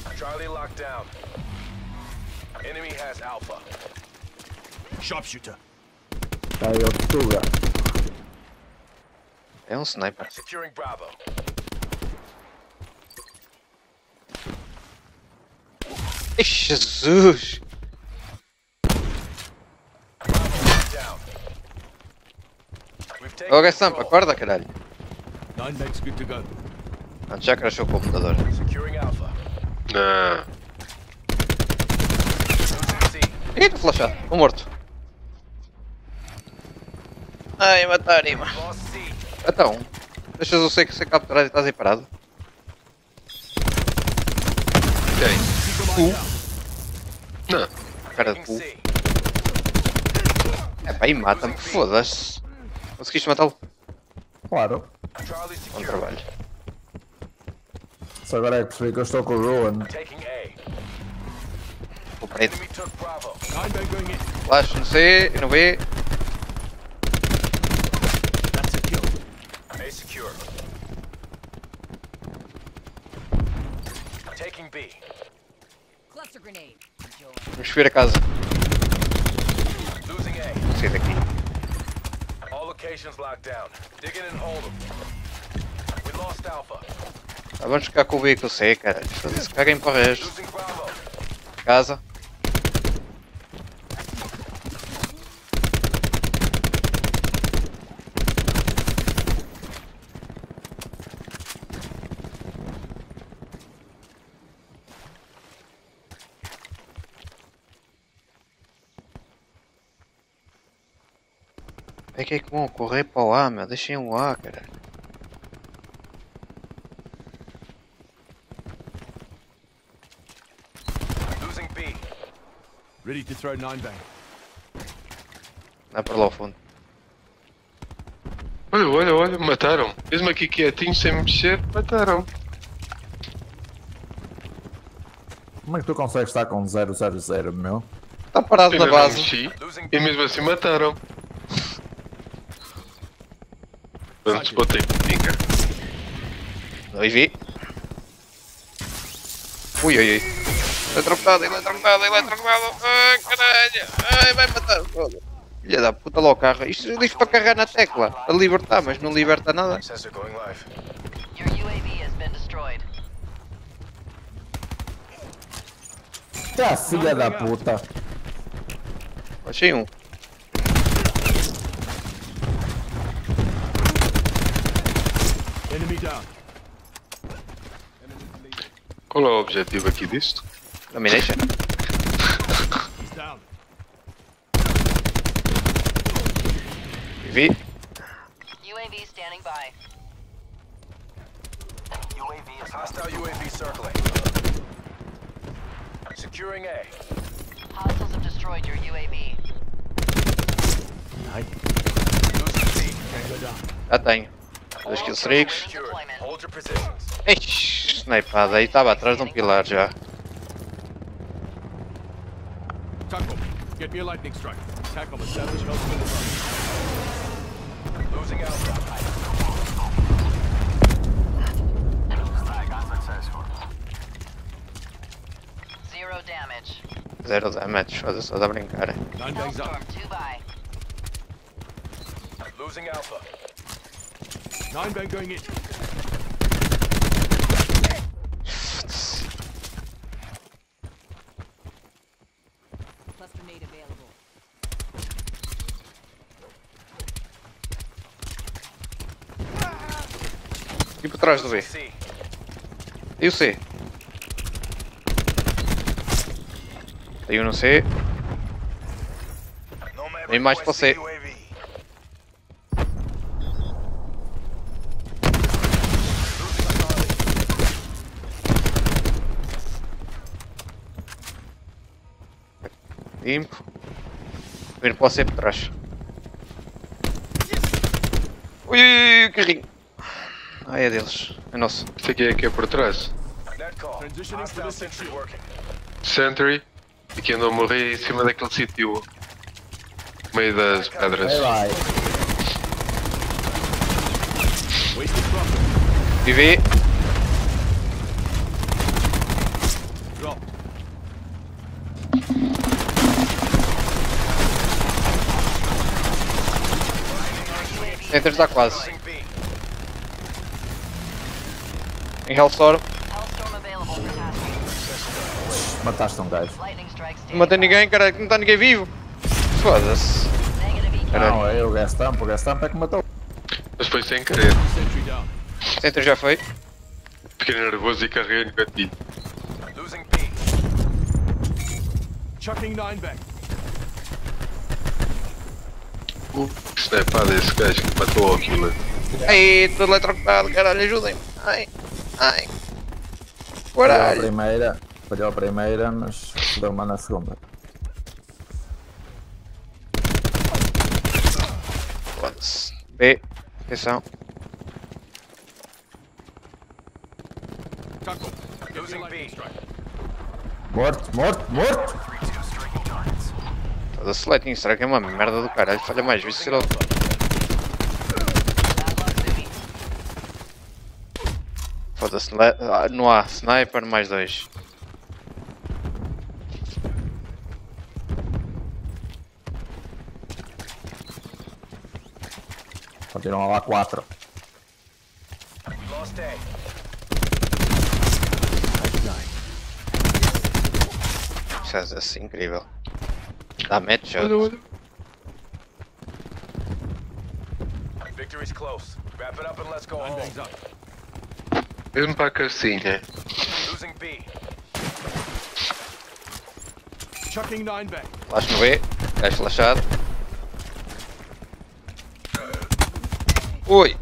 Charlie locked down. Enemy has Alpha. Sharpshooter. Tá aí outro Tuga. É um sniper. Securing Bravo. Ixi, Jesus! Down. We've taken Ô Gaçampa, control. acorda caralho. Nine meg's good to go. Antes já crashou o computador. Securing Alpha. Não. Losing C. Ih, tô flashado, tô morto. Ai, mataram-me. Lost C. Então, deixas o C ser capturado e estás aí parado? Quem? Tu? Não. Cara de Taking cu. C. É pá, e mata-me, foda-se. Conseguiste matá-lo? Claro. Charlie Bom secure. trabalho. Só agora é que percebi que eu estou com o Ruin. Taking A. O preto. Enemy took Bravo. Nine bang going in. Flash no C e no B. That's a kill. A secure. Taking B. Cluster grenade. Enjoy. Vamos subir a casa. Losing A. Vou sair daqui. All locations locked down. Dig in and hold them. We lost Alpha. Ah, vamos ficar com o B e com o C, cara. Foda-se, caguem para o resto. Losing Bravo. Casa. É que é que vão correr para o A, meu. Deixem o A, cara. Losing B. Ready to throw nine bang. Não é para lá ao fundo. Olha, olha, olha, mataram. Mesmo aqui quietinho, sem mexer, mataram. Como é que tu consegues estar com zero zero zero, meu? Está parado Eu na ainda não base. mexi Losing e B. mesmo assim mataram. Antes botei pinga. Dois vi. Ui, ui, ui. Eletrocutado, eletrocutado, eletrocutado. Ai, caralho. Ai, vai matar. Foda. Filha da puta lá o carro. Isto diz para carregar na tecla. Para libertar, mas não liberta nada. Sensor going live. Your U A V has been destroyed. Tá, filha da puta. Achei um. Enemy down. Qual é o objetivo aqui disto? Domination. He's down. Vi. U A V standing by. U A V is Hostile U A V circling. Securing A. Hostiles have destroyed your U A V. Losing C. Tango down. Já tenho. Dois kill streaks. Secured. Hold your positions. Ixi, snipada. Aí estava atrás de um pilar já. Tackle. Get me a lightning strike. Tackle. Establish health in the front. Losing Alpha. Zero damage. Zero damage. Foda-se, só dá a brincar. Nine bangs up. Hellstorm two by. Losing Alpha. Nine bang going in. Cluster nade available. E por trás do B. C. E o C? Tem um no C. Tem mais para o C. Limpo. Vir para o C por trás. Ui, ui, ui, carrinho. Ah, é deles. É nosso. Isto aqui é que é por trás. Net call. Transitioning to Hostile the sentry six. working. Sentry. E que andou a morrer em cima daquele sítio. No meio das pedras. Aí vai. Wasted profit. E V. Centers está quase. Losing B. Em Hellstorm. Hellstorm available for tasking. Mataste um gajo. Lightning strikes. Não matei ninguém, cara, não está ninguém vivo. Foda-se. Negative E. Caralho. Não, é o gas tamp, o gas tamp é que matou. Mas foi sem querer. Sentry down. Center já foi. Fiquei nervoso e carreguei no gatilho. Losing B. Chucking nine back. Uh, que snipada esse gajo que matou o killer. Ai, estou eletrocutado, caralho, ajudem-me. Ai, ai. Falhou a Caralho. primeira, falhou a primeira, mas deu uma na segunda. Foda-se. B. Atenção. Taco. Get me a Losing lightning B. strike. Morto, morto, morto! Foda-se, Lightning Strike é uma merda do caralho. Falha mais vezes. Será... Foda-se, le- ah, não há. Sniper mais dois. Continuam lá quatro. Lost A. Isso é assim, incrível. Dá match shot. Victory's close. Wrap it up and let's go Nine home. bangs up. Mesmo para a casinha. Losing B. Chucking nine back. Flash no B. Gajo flashado. Ui.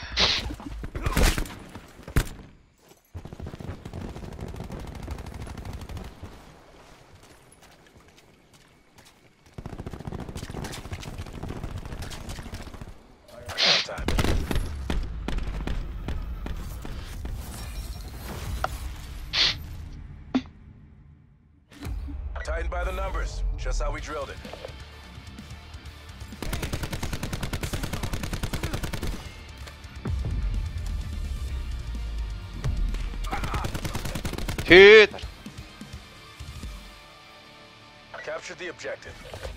Time. Tightened by the numbers. Just how we drilled it. Shit. Captured the objective.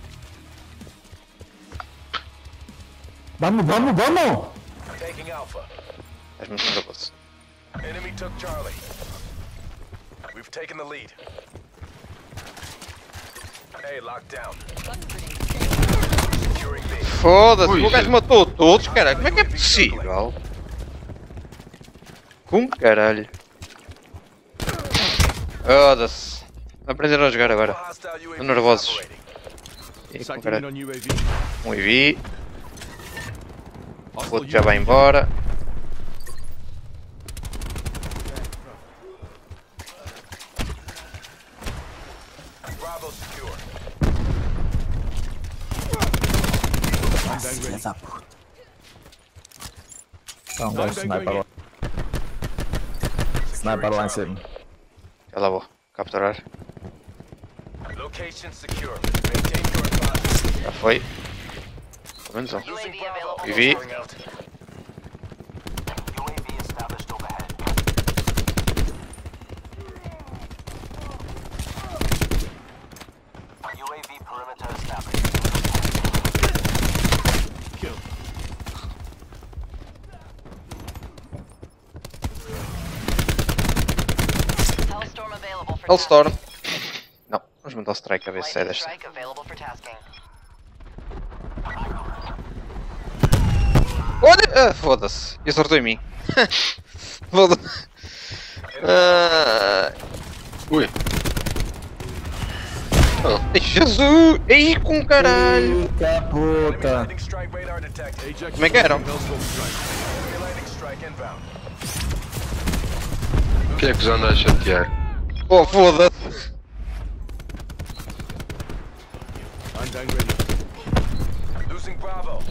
Vamos, vamos, vamos! Taking Alpha. Estás muito nervoso. Enemy took Charlie. We've taken the lead. A locked down. Securing B. Foda-se, Ui, o gajo gente. matou todos, caralho. Como é que é possível? Como caralho? Foda-se. Aprenderam a jogar agora. Hostile U A V Estão nervosos. operating. E com Sighting in caralho. on U A V. Um I V. O Hostile outro já vai U A V. embora. Bravo secure. Nine bang ready. Está um gajo sniper lá. Sniper lá em cima. Já lá vou. Capturar. Location secure. Maintain your advantage. Já foi. Pelo menos um. Losing U A V available. Bravo. U A V. Going out. U A V established overhead. U A V perimeter established. Kill. Hellstorm available for Hellstorm. Não, vamos mandar o strike a ver se é Lightning desta. strike available for tasking. Olha! Ah, foda-se. E acertou em mim. Foda-se. Ah, Ui. ai, Jesus! Ei, com caralho! Fica puta! Lightning strike radar detected. Ajax. Como é que eram? Hellstorm strike. Enemy lightning strike inbound. Quem é que os anda a chatear? Oh, foda-se! Nine bang ready. Losing Bravo.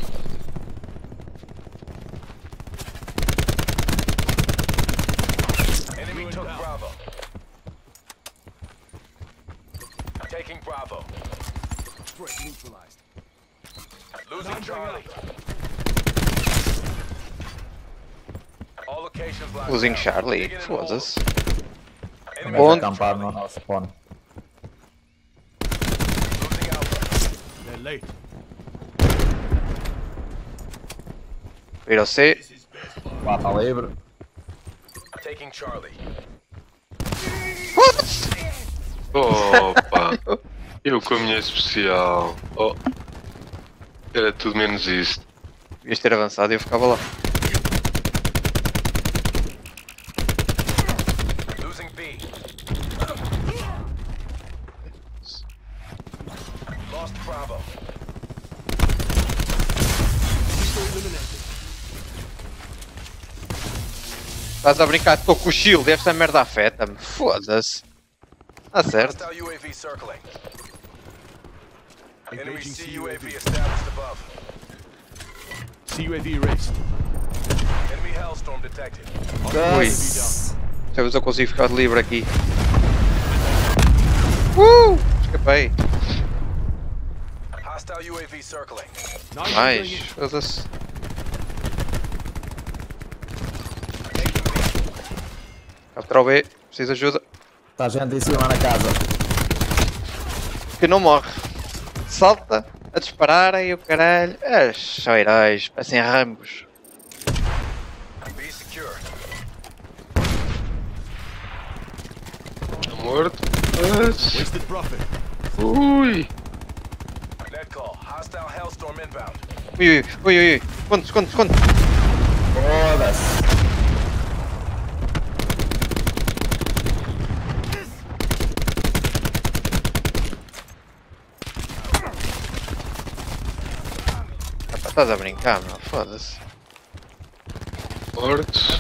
Enemy Ruined took down. Bravo. Taking Bravo. Threat neutralized. Losing Nine Charlie. All locations locked Losing down. Charlie. Dig in and hold. Foda-se. Enemy Um gajo Onde? acampado no nosso spawn. Late. Ir ao C. Lá está livre. Taking Charlie. Opa! Eu com a minha especial. Oh. Era tudo menos isto. Devias ter avançado e eu ficava lá. Losing B. Lost Bravo. Estás a brincar? Estou com o shield, esta merda afeta-me. Foda-se. Tá certo. Hostile U A V circling. Enemy Engaging C C U U A A V V. established above. C U A V erased. Enemy Hellstorm detected. Ui. Deixa eu ver se eu consigo ficar livre aqui. Uh! Escapei. Hostile U A V circling. Nine Mais. going in. Foda-se. Capturar o B. Preciso de ajuda. Está gente em cima na casa. Que não morre. Salta a dispararem e o caralho. É, são heróis. Parecem rambos. B secure. Está morto. Mas... Wasted profit. Ui! Net call. Hostile Hellstorm inbound. Ui, ui, ui, ui, ui. Esconde, esconde, esconde. Foda-se. Rapaz, estás a brincar, meu. Foda-se. Mortos.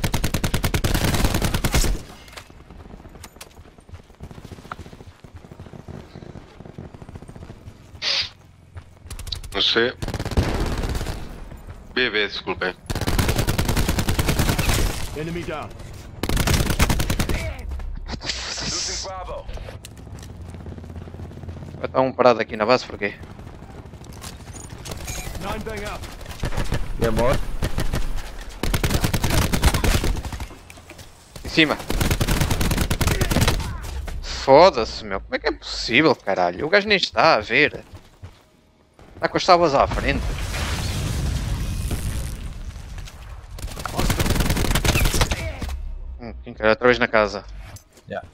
Não sei. B, B, desculpem. Enemy down. Losing Bravo. Vai estar um parado aqui na base, porquê? Nine bang out. E amor? Em cima. Foda-se, meu. Como é que é possível, caralho? O gajo nem está a ver. Está com as tábuas à frente. Hum, quem quer? Outra vez na casa. Yeah.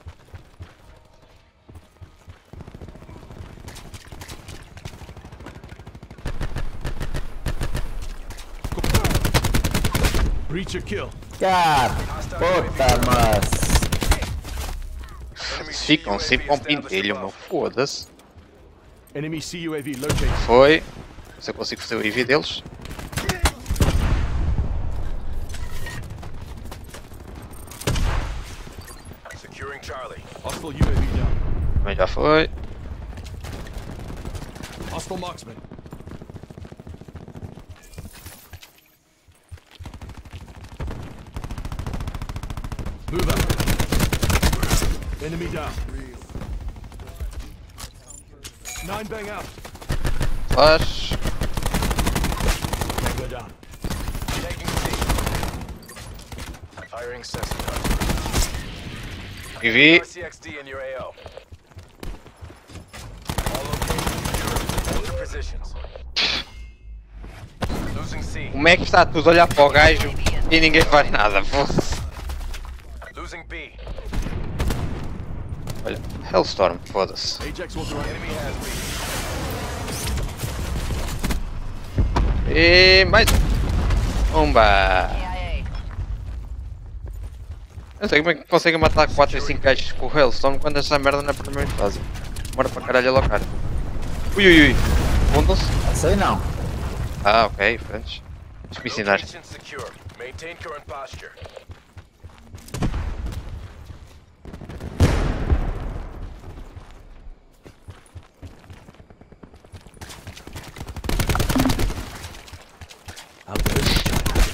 Breach a kill. Cara, puta mas. Enemy C Ficam U A V sempre com um established pintelho, meu. above. Foda-se. Enemy C U A V located. Foi. Se eu consigo fazer o I V deles. Securing Charlie. Hostile U A V down. Mas já foi. Hostile marksman. Move out. Enemy down. Nine bang out. Flash. Tango down. Taking C. Firing sensor. I V. R C X D in your A O. All locations secured. Hold your positions. Losing C. Como é que está tudo a olhar para o gajo e ninguém faz nada? Foda-se. Losing B. Olha, Hellstorm, foda-se. Ajax was around. Enemy has B. E mais um. Umba! A I Eu não sei como é que conseguem matar quatro e cinco gajos com o Hellstorm quando essa merda na primeira fase. Demora para caralho a alocar. Ui ui ui. Fundam-se? Sei não. Ah, ok, pronto. Deixa-me ensinar. Location secure. Maintain current posture. How good is China?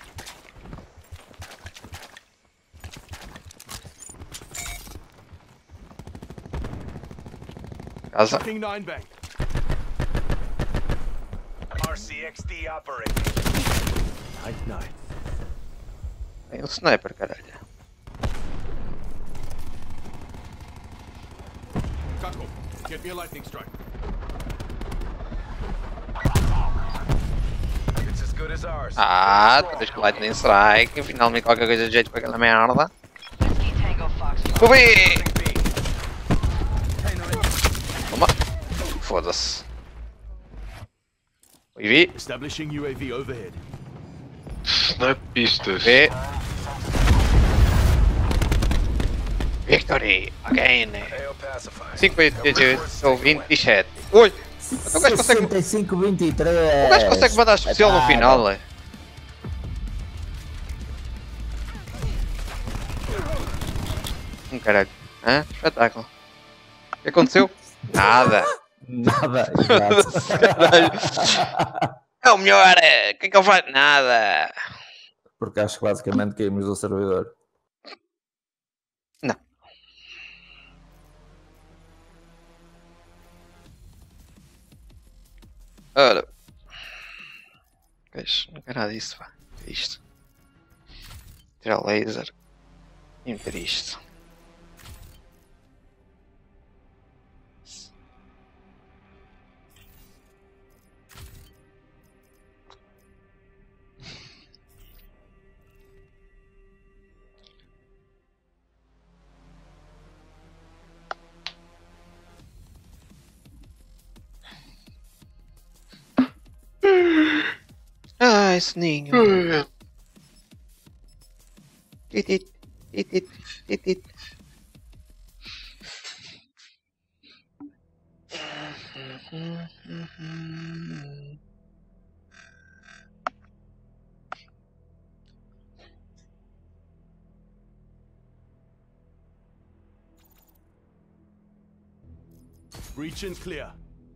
Casa. King nine bang. R C X D operating. Night night. Tem o sniper, caralho. Kako, get me a lightning strike. is ours. Ah, tens que Lightning Strike. Finalmente qualquer coisa de jeito para aquela merda. Whiskey Tango Fox. Subi! Toma. Foda-se. U A V. Establishing U A V overhead. Não é pistas. V. Victory! Again! A O pacified. cinco oito oito vinte e sete. Ui! O gajo consegue, sessenta e cinco, vinte e três. o gajo consegue mandar especial no final. É? Um caralho. Hã? Espetáculo. O que aconteceu? Nada. Nada, exato. Caralho. É o melhor. O que é que eu faço? Nada. Porque acho que basicamente caímos do servidor. Não. Ora. Pois, não quero nada disso, pá. É isto. Tirar o laser. E meter isto. Ai, soninho. Titit, titit, titit. Breach and clear.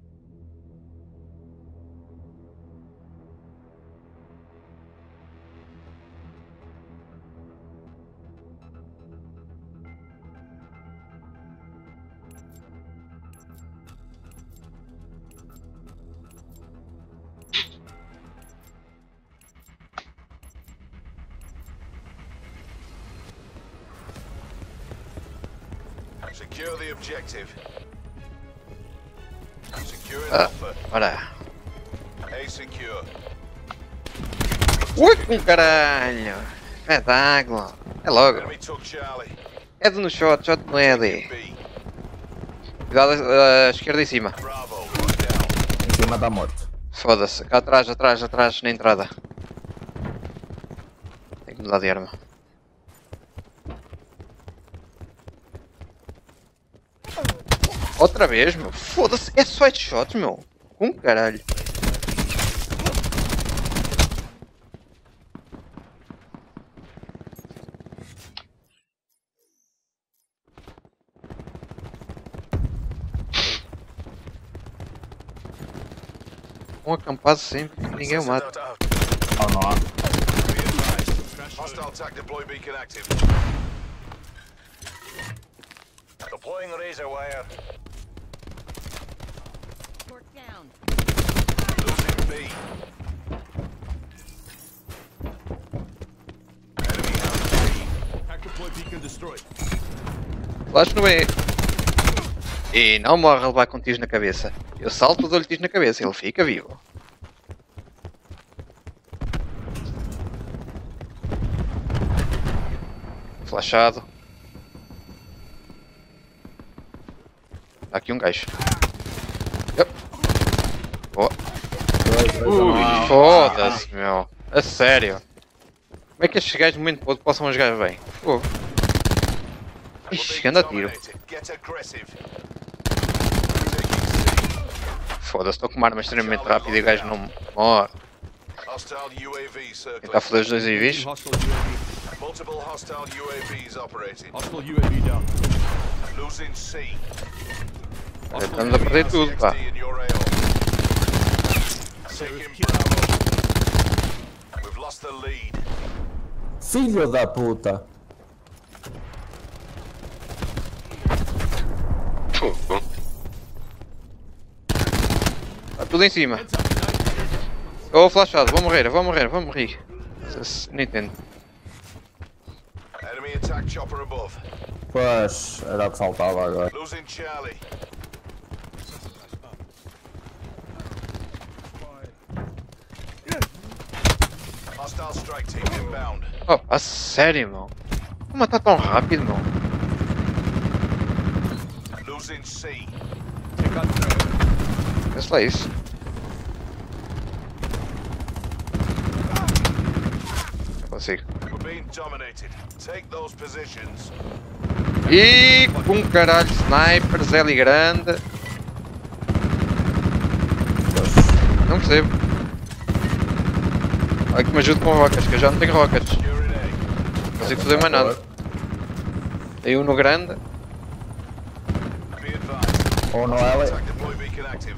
Secure the objective. Secure Ah, Alpha. ora. A secure. Ui, com caralho. Espetáculo. É logo. Enemy took Charlie. É de no shot, shot no E D. B. Cuidado à esquerda em cima. Bravo. Lock down. Em cima está morto. Foda-se. Cá atrás, atrás, atrás, na entrada. Tenho que mudar de arma. Outra vez, meu. Foda-se. É só headshot, meu. Com caralho. Um acampado sempre, ninguém o mata. Out, out. Oh, não há. Be advised. Hostile tac deploy beacon active. Deploying razor wire. Torque down. Losing B. Enemy has B. Hack deploy beacon destroyed. Flash no E. E não morre, ele vai com tiros na cabeça. Eu salto, dou-lhe tiros na cabeça, ele fica vivo. Flashado. Está aqui um gajo. Yep. Boa. Ui, foda-se, meu. A sério. Como é que estes gajos no momento todo possam jogar bem? Fogo. Ixi, anda a tiro. Get aggressive. Foda-se, estou com uma arma extremamente rápida e o gajo não morre. Hostile U A V circling. Tentar foder os dois I Vs. Hostile U A V. Multiple hostile U A Vs operating. Hostile U A V down. Losing C. Estamos a perder tudo, pá. in your A O. Taking Bravo. We've lost the lead. Filho da puta. Fogo. Está tudo em cima. Oh, flashado, vou morrer, vou morrer, vou morrer. Não entendo. Enemy attack chopper above. Pois, era o que faltava agora. Losing Charlie. Hostile strike team inbound. Oh, a sério, meu? Como está tão rápido, meu? Losing C. Take out the Pensa lá isso. Não consigo. We're being dominated. Take those positions. E com caralho, snipers, L grande. Não percebo. Olha que me ajude com rocas, que eu já não tenho rocas. Securing A. Não consigo fazer mais nada. Tem um no grande. Be advised. Ou no L. Attack deploy beacon active.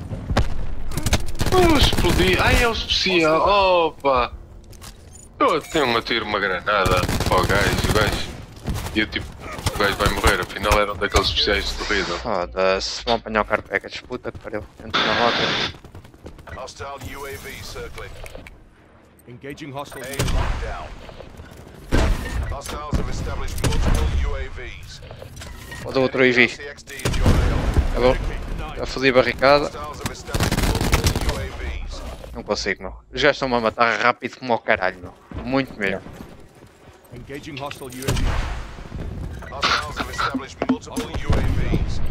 Oh, explodi. Ai, é o especial. Opa! Eu tenho a tirar uma granada para o gajo, o gajo. E eu tipo, o gajo vai morrer, afinal era um daqueles especiais de corrida. Foda-se, vão apanhar o car package, puta que pariu. Entro na rota. Hostile U A V circling. engaging hostile. A locked down. Hostiles have established multiple U A Vs. Ou do outro I V. C X D in your A O. Tá bom? Já fodi a barricada. Hostiles have established multiple U A Vs. Não consigo, meu. Os gajos estão-me a matar rápido como ao caralho, meu. Muito mesmo. Engaging hostile U A V. Hostiles have established multiple U A Vs.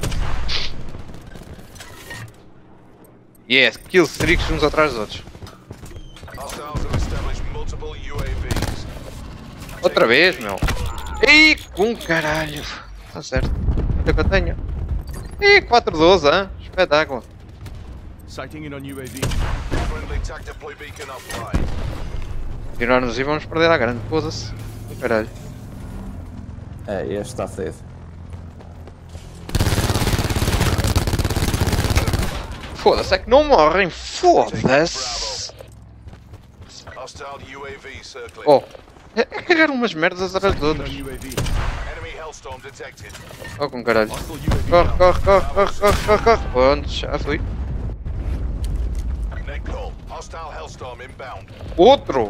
Yes, kill streaks uns atrás dos outros. Hostiles have established multiple U A Vs. Outra vez, meu. Ih, com caralho. Está certo. Quanto é que eu tenho? Ih, quatro doze, hein? Espetáculo. Sighting in on U A V. Friendly tac deploy beacon offline. Continuar-nos e vamos perder a grande. Foda-se. Com caralho. É, este está fedido. Foda-se, é que não morrem. Foda-se. Hostile U A V circling. Oh. É, é cagar umas merdas atrás das On outras. U A V. Enemy Hellstorm detected. Oh, com caralho. Hostile U A V. Corre, corre, corre, corre, corre, corre, corre. Onde? Já fui. Net call. Hostile Hellstorm inbound. Outro.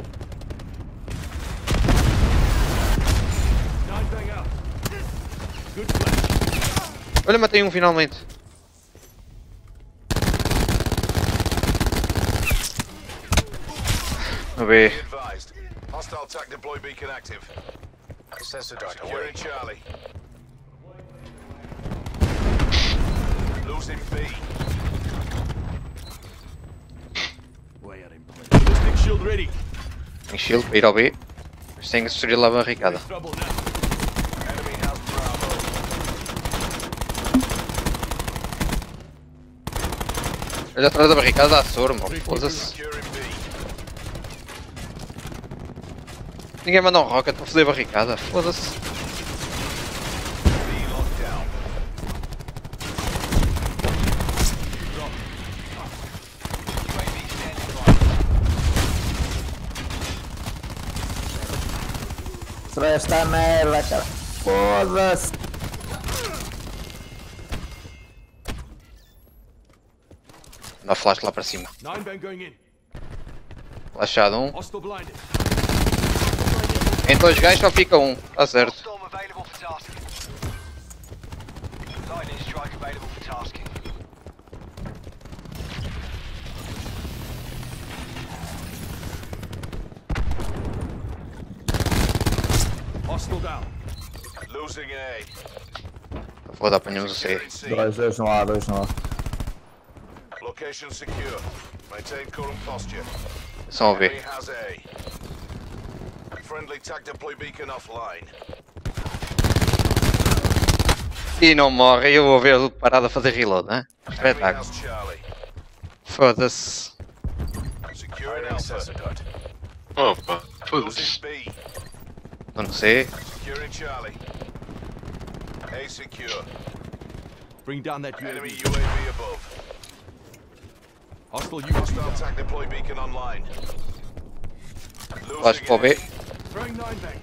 Nine bang out. Good flash. Olha, matei um finalmente. No B. Be advised. Hostile tac deploy beacon active. Securing Charlie. Losing B. Ballistic shield ready. Tem shield para ir ao B. Mas tem que destruir lá a barricada. Trouble now. Enemy has Bravo. Olha atrás da barricada, a soro, meu. Foda-se. Securing B. Ninguém manda um rocket para foder a barricada. Foda-se. B locked down. Será esta merda, cara? Foda-se! Dá flash lá para cima. Nine bang going in. Flashado um. Hostile blinded. Em dois gajos só fica um. Está certo. Storm available for tasking. Lightning strike available for tasking. Hostile down. Losing A. Foda, apanhamos o C. Securing C. Dois, dois no A, dois no A. Location secure. Maintain current posture. São ao B. Enemy has A. Friendly tac deploy beacon offline. E não morre. Eu vou ver tudo parado a fazer reload, né? Enemy Espetáculo. has Charlie. Foda-se. Securing Alpha. Opa, Losing foda-se. B. Não sei. Securing Charlie. A secure. Bring down that U A Enemy V. U A V above. Hostile U A V. Hostile tac deploy beacon online. Flash para o B. Throwing nine bang.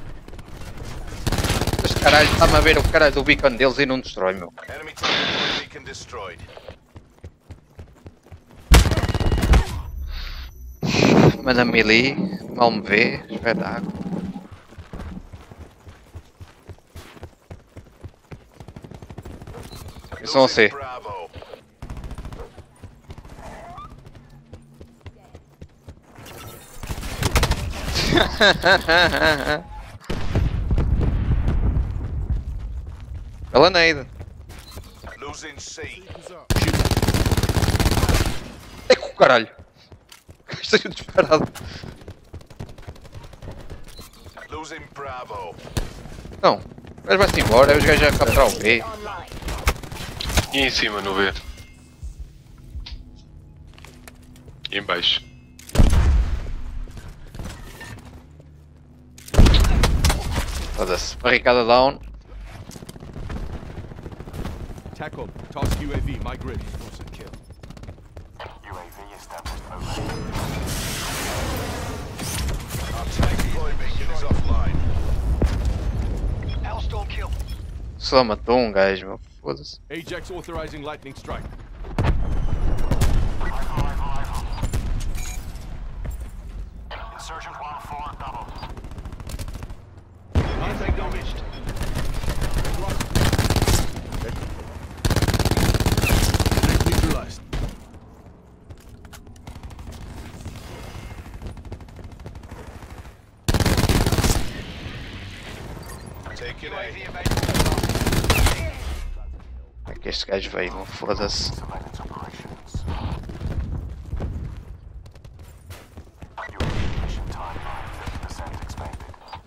Este caralho está-me a ver o caralho do beacon deles e não destrói, meu. Enemy tac deploy beacon destroyed. Manda melee. Mal me vê. Espetáculo. Eles são a C. Bravo. Ela neida. Losing C. É que o caralho. Saiu disparado. Losing Bravo. Não. O gajo vai-se embora, aí os gajos já capturar o B. Online. E em cima no B. E em baixo. Foda-se. Barricada down. TACOM, task U A V, my grid. Kill. U A V established overhead. Our tank deploy beacon is offline. Hellstorm kill. Só matou um gajo, meu. Foda-se. Ajax authorizing lightning strike. Insurgent one four double. Contact damaged. Neutralized. Taking U A V A. available. É que este gajo veio, meu. Foda-se. Surveillance operations. U A V mission timeline fifty percent expanded.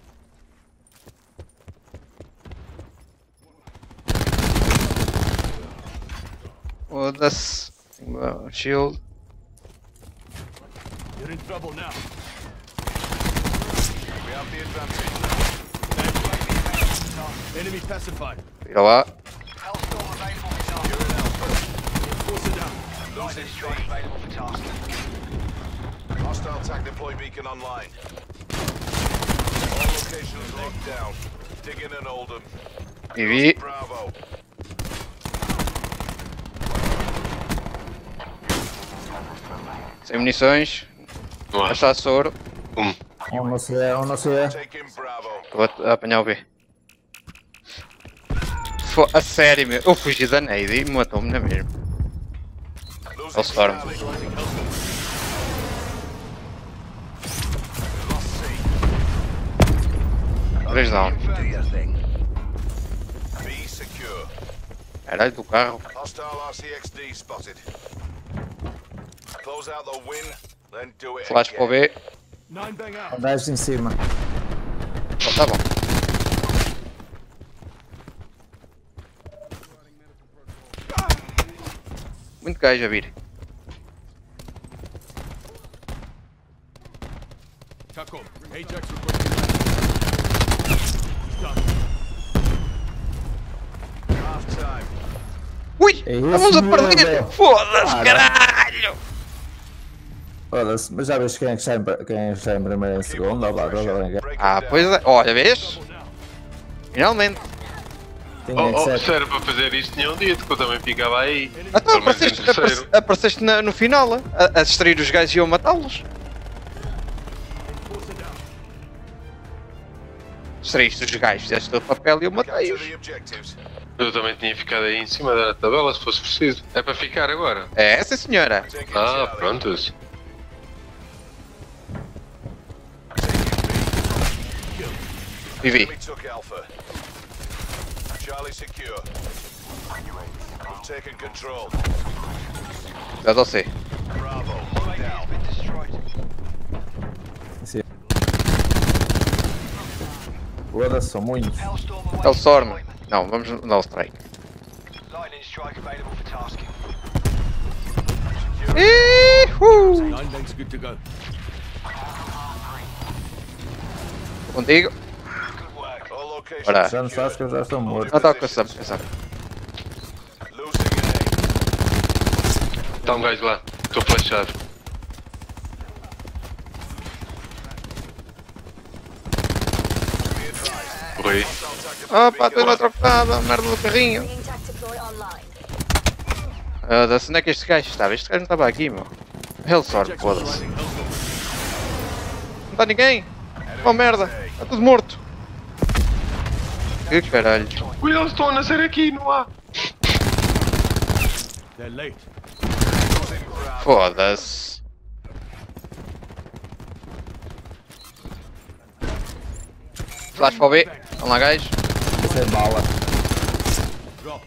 Foda-se. Tenho shield. You're in trouble now. We have the advantage. Enemy pacified. Vira lá. Hellstorm available for tasking. Force it down. Lightning strike available for tasking. Hostile tank deploy beacon online. All locations locked down. Dig in and hold them. E vi. Bravo. Sem munições. Não há. Achar soro. Um. Um no C, um no C. Taking Bravo. Estou a apanhar o B. Fo a sério, meu. Eu fugi da Neide e matou-me na mesma. Losing Hellstorm. Charlie. Authorizing Hellstorm. Lost C. Três down. Do your thing. B secure. Caralho do carro. Hostile R C X D spotted. Close out the win, then do it Flash para o again. B. Nine bang out. Um gajo em cima. Oh, tá bom. Muito gajo a vir. TACOM, Ajax requesting. Done. Half time. Ui! É Estamos a isso perder! mesmo. Foda-se, Cara. caralho! Foda-se, mas já vês quem é que está em, quem é que está em primeiro e em segundo? Ó, pá, estou a brincar. Break Ah, it pois down. é. Olha, vês? Finalmente. Tinha Oh, que oh, ser. se era para fazer isto tinha um dia, que eu também ficava aí. Então Pelo menos em apareceste, terceiro. apareceste, apareceste na- no final, a, a distrair os gajos e eu matá-los. Distraíste os gajos, fizeste o teu papel e eu Capture matei-os. the objectives. Eu também tinha ficado aí em cima da tabela se fosse preciso. É para ficar agora. É, sim senhora. Taking Ah, Charlie. prontos. Vivi. Enemy took Alpha. Charlie secure. We've taken control. Já dou C. Bravo, U A locked V has down. been destroyed. Foda-se, são muitos. Hellstorm away. É o Storm. Não, vamos no strike. Lightning strike available for tasking. Ihu! Nine bangs good to go. Contigo. Good work. All locations Ora. Já não sabes que eu já estou morto. Não está com essa pensar. Losing A. Está um gajo lá. Estou flashado. Morri. Opa, estou na trocada, merda do carrinho. Bringing tac deploy online. Ah, da onde é que este gajo estava? Este gajo não estava aqui, meu. Hellstorm, Ajax foda-se. authorizing Hellstorm. Não está ninguém. Oh merda, está tudo morto. Que caralho. Cuidado, estão a nascer aqui, não há. They're late. Foda-se. Flash para o B. Vamos lá, gajo. Sem bala. Drop.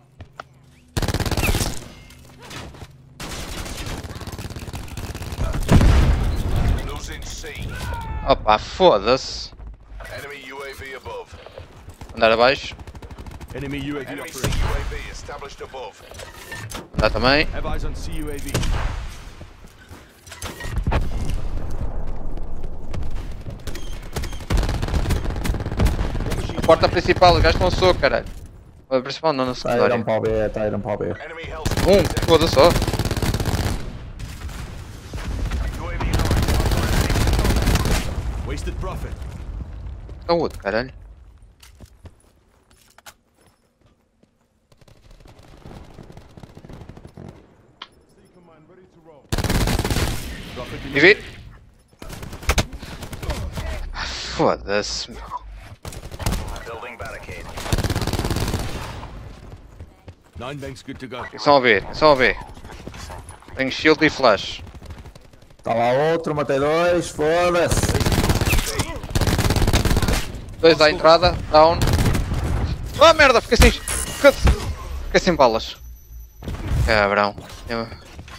Losing C. Opa, foda-se. Enemy U A V above. Andar abaixo. Enemy U A V Enemy C operating. U A V established above. Andar também. Have eyes on C U A V. Porta principal, os gajos estão a soco, caralho. A principal não, na Saíram secundária. para o B, saíram para o B. Enemy health. Um, foda-se só. U A V online. Wasted profit. É o outro, caralho. Profit E vi. Foda-se, meu. Building barricade. Nine banks good to go. É só a ver, é só a ver. Tenho shield e flash. Está lá outro, matei dois, foda-se. Dois à entrada, down. Oh merda, fiquei sem. Fiquei, fiquei sem balas. Cabrão. Eu-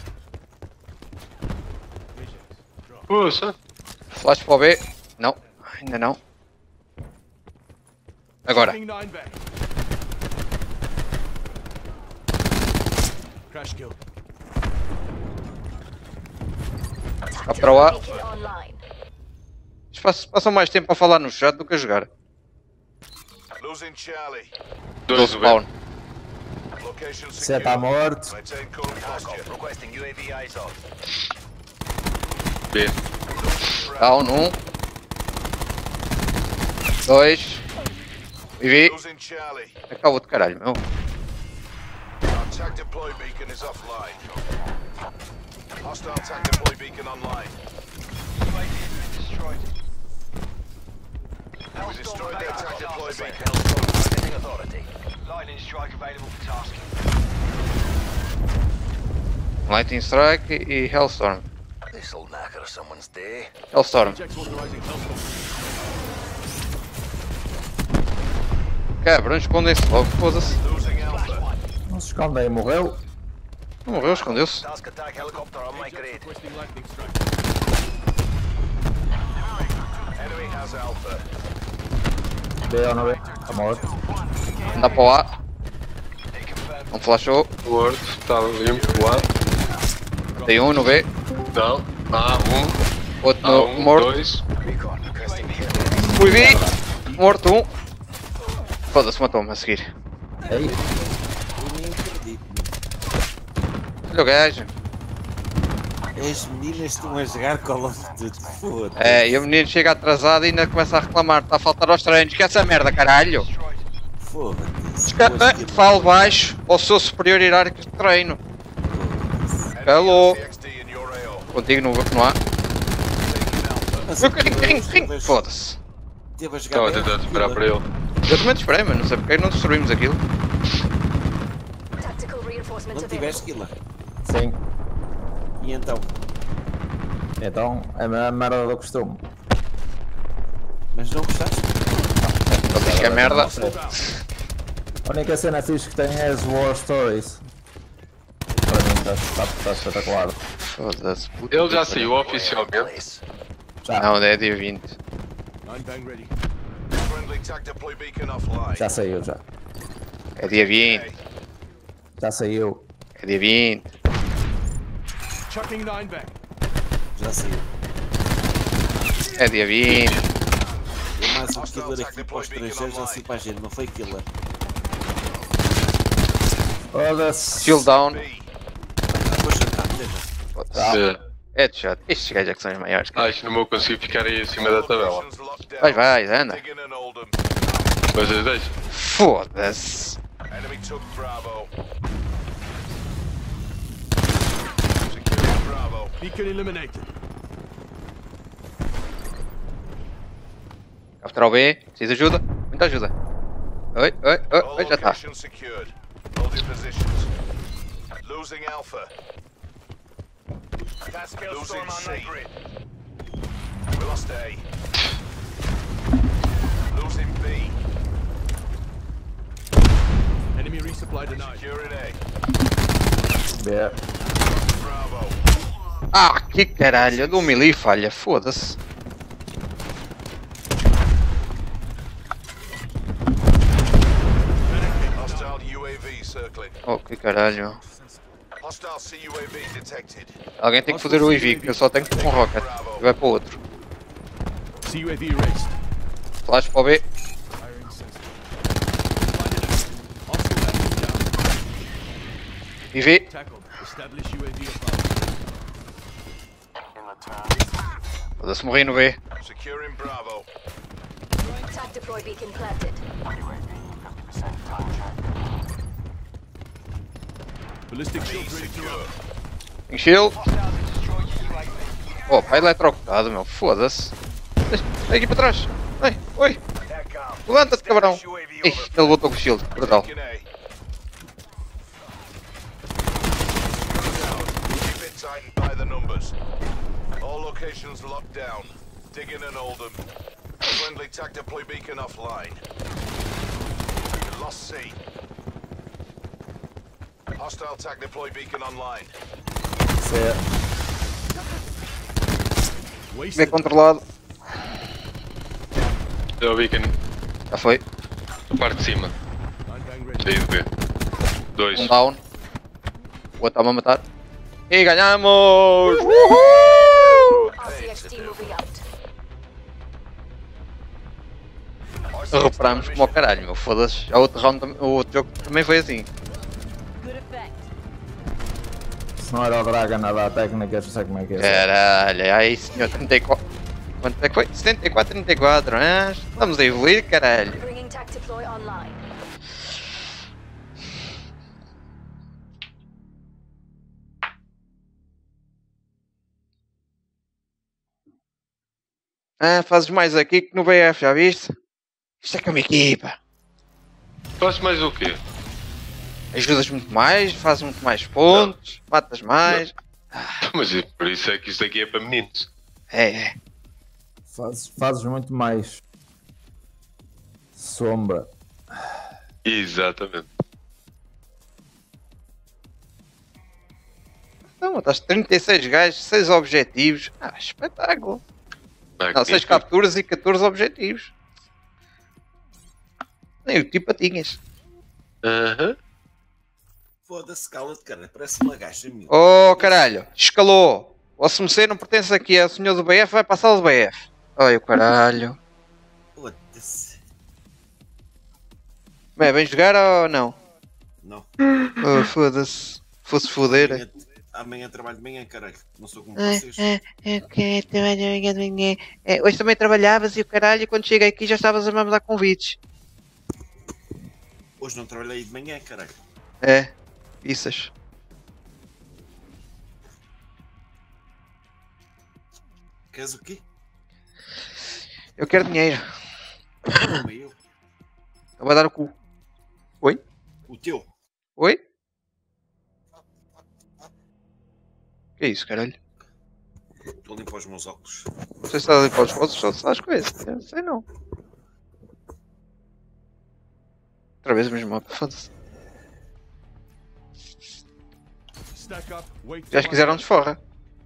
Poxa. Flash para o B. Não, ainda não. Agora. Taking nine back. Crash kill. Captura o A. Kit online. Eles pass- Passam mais tempo a falar no chat do que a jogar. Losing Charlie. Do Dois do spawn. B. Location Você secure. está morto. Maintain current posture. Requesting U A V eyes off. B. Down, um. Dois. E vi. Losing Charlie. Acabou de caralho, meu. Our tag deploy beacon is offline. Hostile tag deploy beacon online. Destroyed. We destroyed their tag deploy beacon. Authority. Lightning strike available for tasking. Lightning Strike e Hellstorm. This'll knacker someone's day. Hellstorm. Checks authorizing Hellstorm. Cabrão, escondem-se logo, foda-se. Losing Alpha. Não se esconde aí, morreu. Não morreu, escondeu-se. Task attack helicopter on my grid. Requesting lightning strike. Enemy has Alpha. B ou não B? Está morto. Anda para o A. Não flashou. Morto. Está limpo lá. Tem um no B. Não. Ah, um. Outro Ah, no um. morto. Dois. Fui vi. Morto um. Foda-se, matou-me a seguir. Ei, Eu nem acredito. Olha o gajo. As meninas estão a jogar Call of Duty. Foda-se. É, e o menino chega atrasado e ainda começa a reclamar. Está a faltar aos treinos. Que é essa merda, caralho. Foda-se. Ca- ah, Falo baixo ao seu superior hierárquico de treino. Calou. X D in your A O. Contigo no, no A. Mas Meu aquilo carinho, carinho, teve carinho. a- Foda-se. Teve a jogar Estava a bem tentar aquilo. esperar para ele. Eu também te esperei, mas não sei porque não destruímos aquilo. Tactical reinforcements Não tiveste available. killer. sim. E então? Então é a mesma merda do costume. Mas não gostaste? Só diz que é merda. A única cena fixe que tem é as War Stories. Para mim está, está, está espetacular. Foda-se. puta Ele já que saiu oficialmente. Já, pariu. Não, é dia vinte. Nine bang ready. Friendly tag deploy beacon offline. já saiu, já. É dia vinte. Já saiu. É dia vinte. Chucking nine bang. Já saiu. É dia vinte. Eu mais um killer aqui para o estrangeiro já sei para a gente, não foi killer. Foda-se. Shield down. Depois já está, Foda-se. É. Headshot. Estes gajos é que são os maiores. cara. Acho que não vou conseguir ficar aí acima da tabela. Locations locked down. Vai, vai, anda. Digging and hold 'em. Mas as deixa. Foda-se. Enemy took Bravo. Securing Bravo. Beacon eliminated. Capturar o B. Precisa de ajuda. Muita ajuda. Oi, oi, oi, All oi, já tá. locations secured. Hold your positions. Losing Alpha. Losing C. We lost A. Losing B. Enemy resupply denied. Securing A. B. Bravo. Ah, que caralho, eu dou um melee e falha, foda-se. Hostile U A V circling. Oh, que caralho. Hostile C U A V detected. Alguém tem que fazer o Evic, eu só tenho que ir com rocket. E vai para o outro. C U A V erased. Flash para o B. Firing sensor. Hostile enemies down. E V. Tackled. Establish U A V above. In the turn. Foda-se, morri no B. Securing Bravo. Tac deploy beacon planted. U A V fifty percent time check. Ballistic B shield ready to secure. roll. Tem shield. Hostiles have destroyed your U A V. Oh, pá, eletrocutado, meu, foda-se. Vem aqui para trás. Vem, oi. Levanta-te, cabrão. Ih, ele botou com o shield, brutal. Taking A. Keep it tightened by the numbers. All locations locked down. Dig in and hold them. Friendly tac deploy beacon offline. We lost C. Hostile tac deploy beacon online. C. B Wasted. controlado. Eu vi que Já foi. a parte de cima. Nine bang ready. Saí de B. Dois. Um down. O outro está-me a matar. E ganhamos! Uhul! R C X D moving out. Reparámos como ao caralho, meu, foda-se. Já o outro, round, tam- o outro jogo também foi assim. Good effect. Se não era o Dragon a dar técnicas, não sei como é que é. Caralho, aí senhor, trinta e quatro. Quanto é que foi? setenta e quatro, trinta e quatro, hein? Estamos a evoluir, caralho. Bringing tac deploy online. Ah, fazes mais aqui que no B F, já viste? Isto é que é uma equipa. Faço mais o quê? Ajudas muito mais, fazes muito mais pontos, matas mais. Mas é por isso é que isto aqui é para meninos. É, é. Fazes, fazes muito mais sombra. Exatamente. Então, mataste trinta e seis gajos, seis objetivos. Ah, espetáculo. Não, seis capturas e catorze objetivos. Nem o tipo a tinhas. Aham. Foda-se, cala-te, cara. Parece uma gaja minha. Oh, caralho, escalou. O S M C não pertence aqui, é o senhor do B F, vai para a sala do B F. Ai, o caralho. Foda-se. Bem, vem jogar ou não? Não. Oh, foda-se. Fosse foder. Amanhã, amanhã trabalho de manhã, caralho. Não sou como Ah, vocês. ah, ok, trabalho amanhã de manhã. É, hoje também trabalhavas e o caralho, quando cheguei aqui já estavas a me dar convites. Hoje não trabalhei de manhã, caralho. É, pizzas. Queres o quê? Eu quero dinheiro. Como eu? Eu vou dar o cu. Oi? O teu? Oi? Que é isso, caralho? Estou a limpar os meus óculos. Não sei se está ali para os outros ou se faz coisas. Eu não sei não. Outra vez o mesmo mapa, foda-se. Stack up. Wait. Já se quiseram desforra.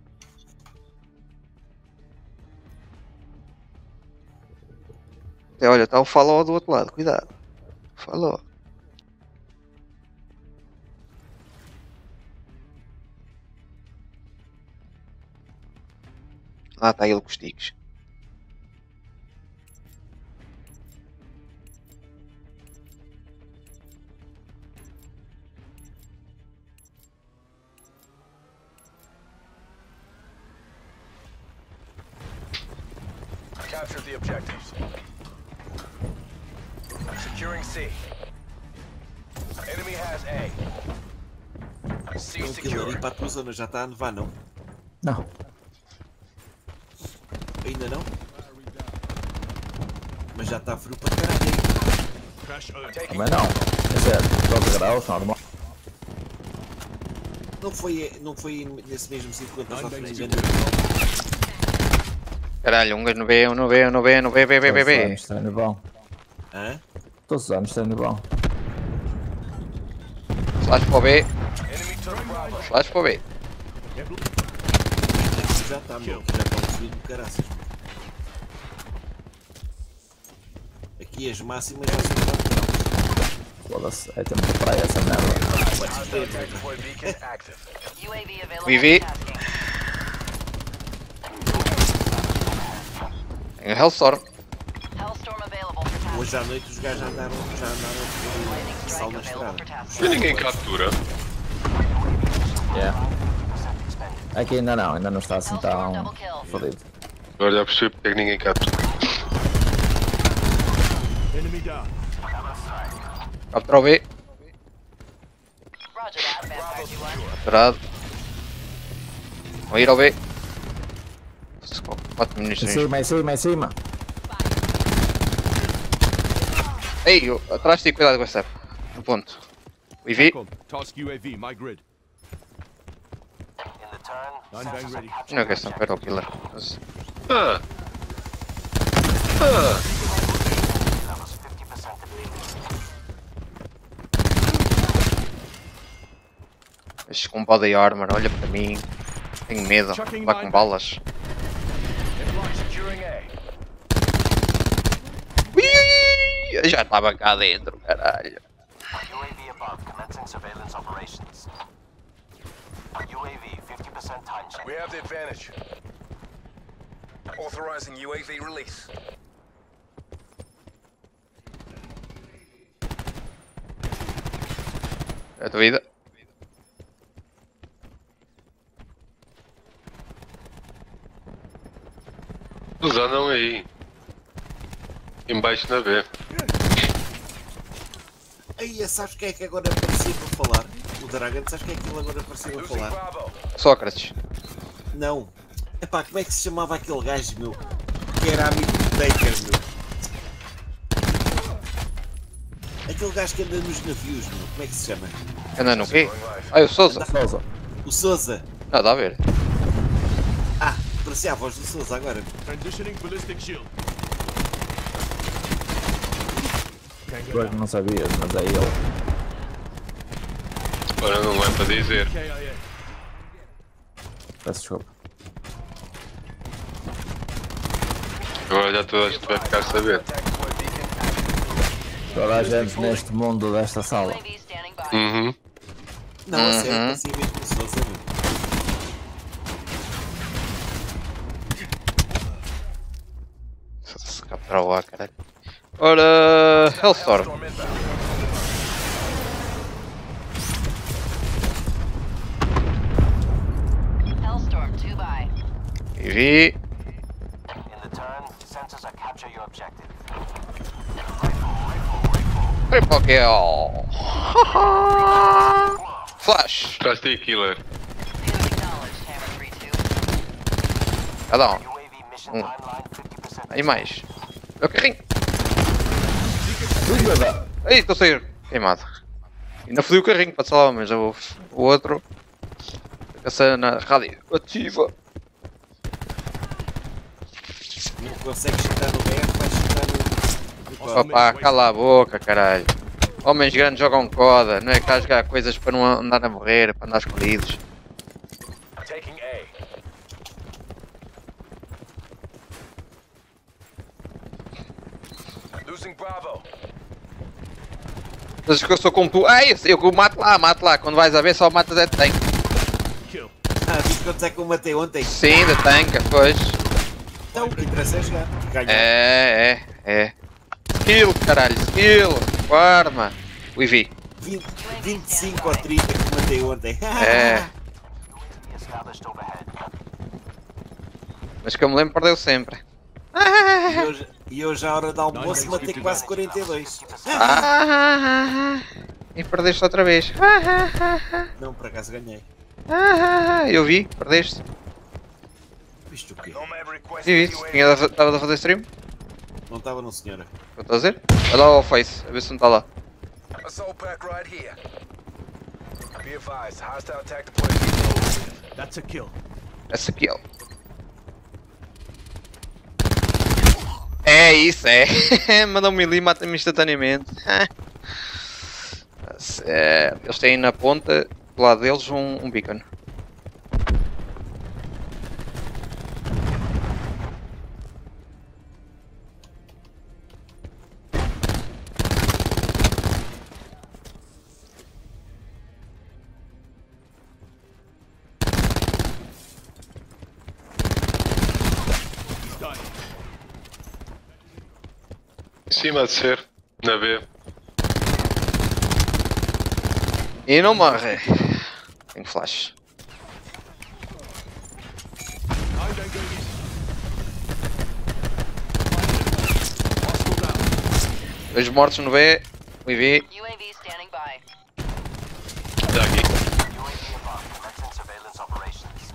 Até olha, está o follow do outro lado, cuidado. Follow. Lá está ele com os tiques. Captured the objectives. Securing C. Enemy has A. C Não, aquilo ali secure. para a tua zona já está a nevar, não? Não. Ainda não? Mas já está frio para caralho. Crash earned. Taking Também não. Isso é doze graus, normal. Não foi, não foi nesse mesmo sítio quando estás a Nine frente bangs de to Caralho, um gajo no B, um no B, um no B, no B, B, B, B, B. Isto é nevão. Hã? Todos os anos têm bom. Flash para o B. Enemy took Bravo. Flash para o B. Aqui já está, meu. Aqui já está um fluido de caraças. Aqui as máximas já são quatro. Foda-se, é tempo de praia essa merda. Hostile attack deploy beacon active. U A V available V V. for tasking. Tem Hellstorm. Hellstorm available for tasking. Hoje à noite os gajos já andaram, já andaram Lightning por sal strike na available for estrada. tasking. E ninguém captura. Yeah. Aqui ainda não, ainda não está assim tão fodido. Agora já percebi porque é que ninguém captura. Enemy down. Captura o B. Roger that, Vampire two one. Capturado. Vou ir ao B. quatro Em munições. cima, em cima, em cima. Ei, eu- atrás de ti, cuidado com essa. No ponto. V V. TACOM, task U A V, my grid. In the turn, Nine bang sensors are ready. capturing Não é questão, quero o killer. Mas- Ah! Ah! levels fifty percent depleted. Este com body armor, olha para mim. Tenho medo. Vá com balas. Securing A. Ui, já estava cá dentro, caralho. U A V above, commencing surveillance operations. U A V fifty percent time check. We have the advantage. Authorizing U A V release. É a tua vida. Eles andam aí. Embaixo na B. Aí, sabes quem é que agora aparecia para falar? O Dragon, sabes quem é que ele agora aparecia para Losing falar? Bravo. Sócrates. Não. Epá, como é que se chamava aquele gajo, meu? Que era amigo do Baker, meu. Aquele gajo que anda nos navios, meu. Como é que se chama? Anda no quê? Ah, o Souza. Sousa. O Souza. Nada a ver. Ah, parecia a voz do Souza agora. Transitioning ballistic shield. Can't get Pois down. não sabias, mas é ele. Ora, não é para dizer. K I A. Peço desculpa. Agora já toda a gente vai ficar a saber. Attack deploy beacon active. Toda a gente neste mundo desta sala. U A V standing by. Uhum. Não, a sério, Uhum. parecia mesmo o Souza, meu. Se capturar o A, caralho. Ora, Hellstorm. Storm inbound. Hellstorm two by. V V. In the turn, sensors are capture your objective. Triple kill. Flash. Já tem killer. Acknowledged, Hammer three two. Cada um. U A V mission Hum. timeline fifty percent. Aí mais. É o carrinho. Ui, bebê. Ei, estou a sair. Queimado. Ainda fodi o carrinho para salvar, mas o, o outro. A cena radioativa. Não consegue chutar no B R, vai chutar no... no top. Opa, cala a boca, caralho. Homens grandes jogam coda, não é que estás a jogar coisas para não andar a morrer, para andar escondidos. Taking A. Losing Bravo. Mas que eu sou como tu. Ai, eu, eu mato lá, mato lá. Quando vais a ver, só matas é de tanque. Kill. Ah, viste quantos é que eu matei ontem? Sim, de tanque, pois. Então, o que interessa é jogar. Ganhar. É, é, é. Skill, caralho, skill. Arma. O I V. vinte, vinte e cinco ou trinta que matei ontem. É. Established overhead. Mas que eu me lembro, perdeu sempre. E hoje, e hoje à hora do almoço matei quase quarenta e dois. Ah, e perdeste outra vez. Não, por acaso ganhei. Ah, eu vi, perdeste. Viste o quê? Nomad request Vi, vi. U A V. Tinha- Estavas a fazer stream? Não estava não, senhora. O que eu estou a dizer? Olha lá ao Face, a ver se não está lá. Assault pack right here. Be advised, hostile attack deploy beacon. That's a kill. É skill. É isso, é. Manda um melee e mata-me instantaneamente. Sério. Eles têm na ponta, do lado deles, um, um beacon. Em cima de ser, na B. E não morre. Tem flash. Dois mortos no B. O I V. U A V standing by. Está aqui. U A V above, commencing surveillance operations.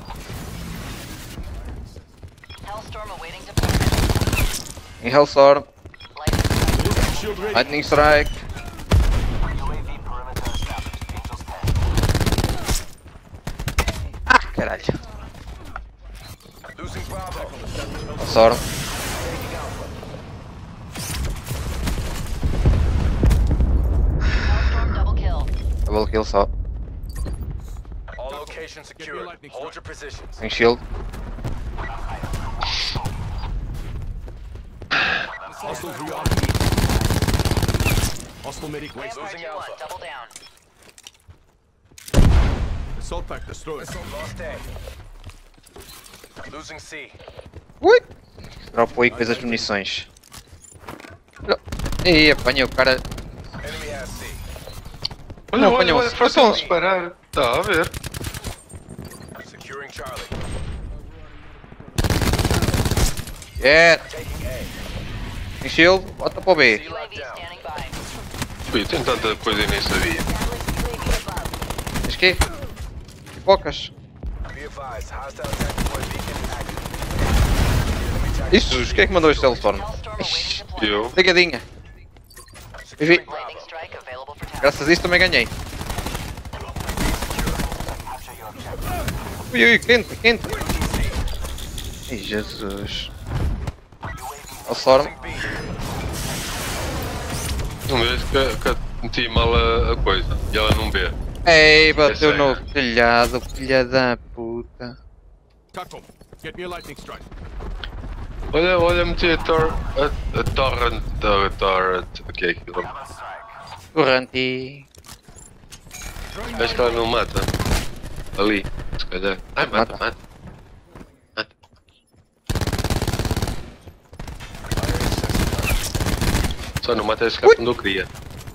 Hellstorm awaiting deployment. Em Hellstorm. Lightning Shield ready. Lightning Strike. U A V perimeter established. Angels ten. Ah, caralho. Losing Bravo. Hellstorm. Hellstorm double kill. Double kill só. All locations secured. Hold your positions. Tem shield. Hostile rearm. Hostile medic waste. Vampire Losing two one, Alpha. double down. Assault pack destroyed. Lost A. Losing C. Ui! Dropo aí coisas de munições. Ih, apanha o cara. Enemy has C. Olha, Não, olha, apanhou. olha, força de disparar. Está a ver. Securing Charlie. Yeah! Taking A. Tem shield, bota para o B. C U A locked V down. standing by. Ui, tem tanta coisa e nem sabia. Established U A V above. Tens que? Pipocas. Be advised. Hostile attack deploy beacon active. Isso, Jesus, quem é que mandou este Hellstorm? Hellstorm awaiting deployment. Eu. Ligadinha. Securing Lightning Bravo. strike available for task. Graças a isso também ganhei. Ui, ui, quente, quente. Ai, Jesus. Hellstorm. Losing B. Não vês que, que meti mal a, a coisa. E ela não vê. Ei, bateu Esse é. no telhado, filha da puta. Taco, get me a lightning strike. Olha, olha, meti a, tor a, a torrent. A torrent. O que é aquilo? Corranti. Acho que ela não mata. Ali, se calhar. Ai, mata, Mata. mata. Mata. Só não mata esse cara quando eu queria.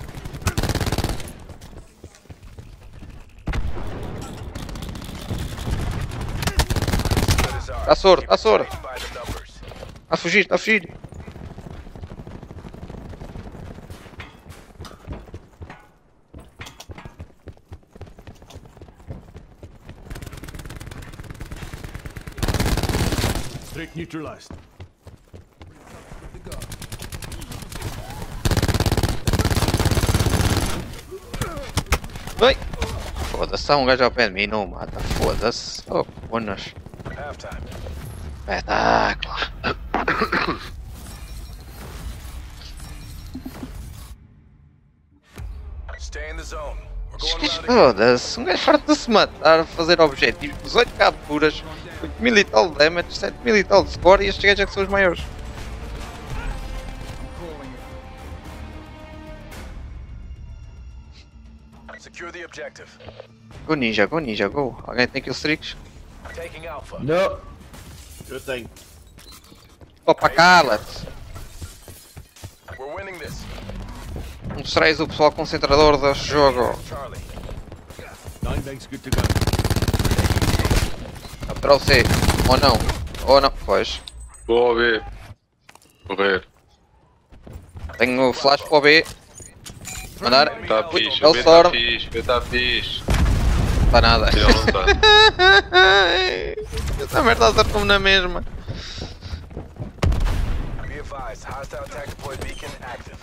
Good as ours. Tá sordo, Keep tá sordo. playing by the numbers. Tá a fugir, tá a fugir. Threat neutralized. Vai! Foda-se, há um gajo ao pé de mim, não mata. Foda-se. Oh, bonas. Halftime. Espetáculo. Stay in the zone. We're going around again. Foda-se, um gajo farto de se matar, a fazer objetivos, dezoito capturas, oito mil e tal de damage, sete mil e tal de score e estes gajos é que são os maiores. Secure the objective. Go ninja, go ninja, go. Alguém tem kill streaks? Taking Alpha. Não. Eu tenho. Opa, cala-te! We're winning this. Não distrais o pessoal concentrador deste jogo. Charlie. Nine banks good to go. Capturar o C. Ou não. Ou não. Pois. Vou ver. Correr. Tenho flash para o B. Mandar. Tá fixe, É o o B tá Storm. fixe, o B tá fixe. Não está nada. Afinal não tá. Essa merda acertou-me na mesma. Be advised. Hostile attack deploy beacon active.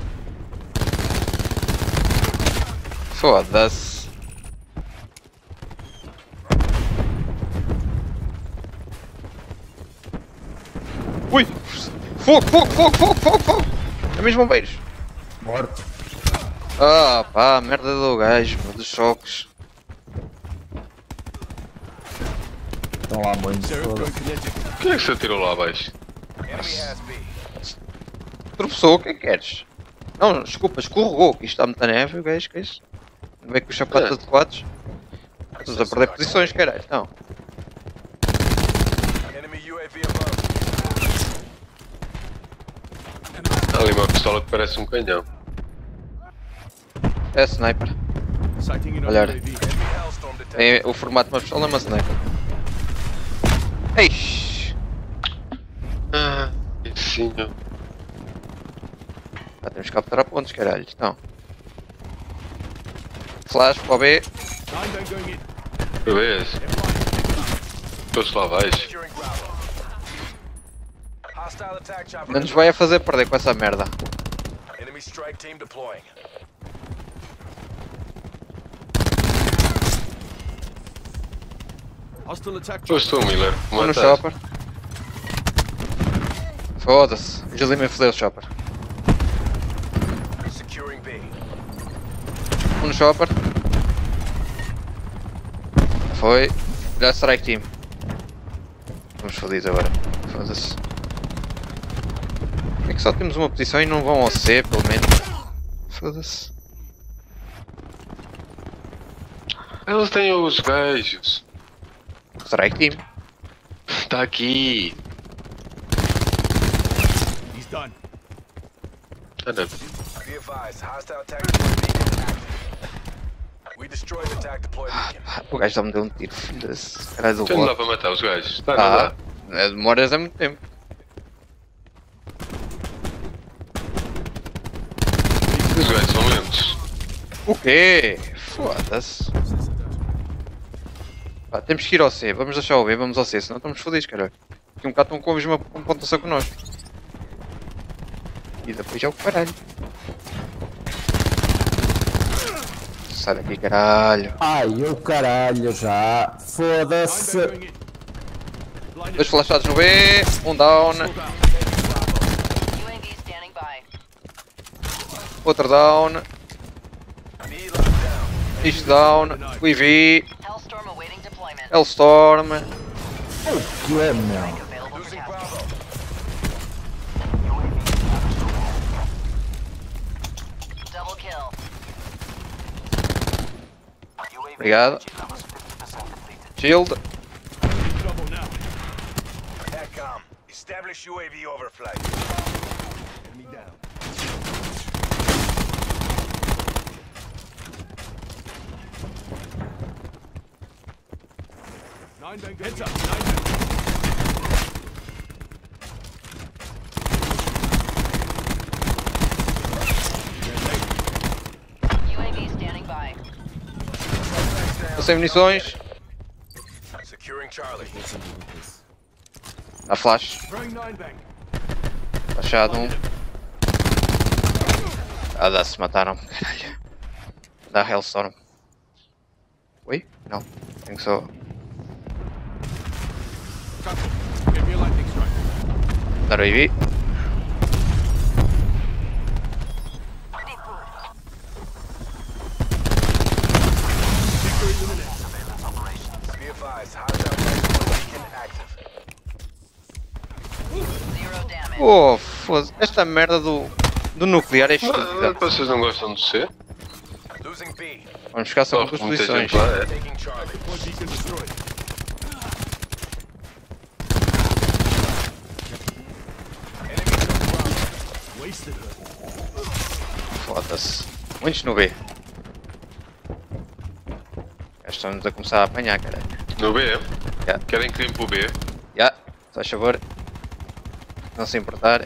Foda-se. Ui! Fogo, fogo, fogo, fogo, fogo, fogo! É mesmo bombeiros. Morto. Ah pá, merda do gajo, meu, dos choques. Estão lá muitos. Seraph foda-se. going kinetic. Quem é que se atirou lá abaixo? Enemy has B. Tropeçou, o que é que queres? Não, desculpa, escorregou, que isto está muita neve, o gajo, que é isso? Vem com os sapatos É. adequados. Estamos a perder posições, caralho, então. Enemy U A V above. Há ali uma pistola que parece um canhão. É sniper. Sighting in on Olhar. U A V. Enemy Hellstorm detected. É o formato de uma pistola, é uma sniper. Eish! Ah, sim. Já temos que capturar pontos, caralho, então. Flash para o B. Nine bang going in. Tu vês? Todos lá vais. Securing Bravo. Hostile attack chopper. Não nos vai a fazer perder com essa merda. Enemy strike team deploying. Hostile attack Pois tu, Miller. Um no Mataste. chopper. Foda-se. O Julie me fodeu o chopper. Securing B. Um no chopper. Foi. Já strike team. Estamos fodidos agora. Foda-se. É que só temos uma posição e não vão ao C, pelo menos. Foda-se. Eles têm os gajos. Strike team. Está aqui. He's done. Anda. Be advised, hostile attack deploy beacon active. We destroyed the attack deploy beacon. O gajo já me deu um tiro. Foda-se. Caralho do Já não dá bot. para matar os gajos. Está Ah, não é, demoras é muito tempo. Os gajos são lentos. O quê? Foda-se. Pá, temos que ir ao C, vamos deixar o B, vamos ao C, senão estamos fodidos, caralho. Aqui um bocado estão com a mesma pontuação que nós. E depois é o caralho. Sai daqui, caralho. Ai, o caralho já. Nine Foda-se. bang going in. Blinded. Dois flashados no B, um down, Sold out. U A V standing by. outro down, B locked down. isto down, o I V, Hellstorm awaiting deployment. Hellstorm. Que é, meu? Available for Losing tasking. Bravo. Double kill. Obrigado. Shield. Double now. TACCOM. Establish U A V overflight. Enemy down. Nine bang heads up. Nine bang. U A V standing by. Estou sem munições. Securing Charlie. Há flash. Throwing nine bang. Flashado um. Ah, dá-se, mataram. Caralho. Dá Hellstorm. Oi? Não. Tenho só. Tackle. Give me a lightning strike. Dar o I V. Victory's imminent. Be advised, hostile attack deploy beacon active. Zero damage. Oh, foda-se. Esta merda do, do nuclear é Ah, estúpida. vocês não gostam de C? Losing B. Vamos ficar só Só com duas muita posições. gente lá, é. Taking Charlie. One beacon destroyed. Enemy took Bravo. Wasted her. Foda-se. Muitos no B. Já estamos a começar a apanhar, caralho. No B? Já, Querem que limpe o B? já. Faz favor. Não se importar.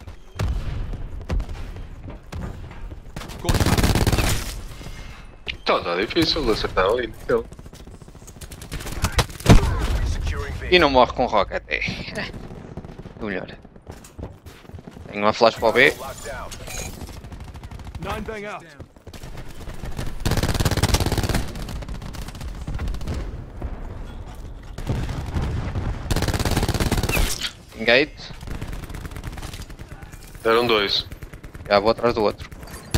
Contact. Então está difícil de acertar ali naquele. Securing B. E não morre com rocket. É. O melhor. Tenho uma flash para o B. Locked down. Nine bang out. Gate. Eram dois. Já vou atrás do outro.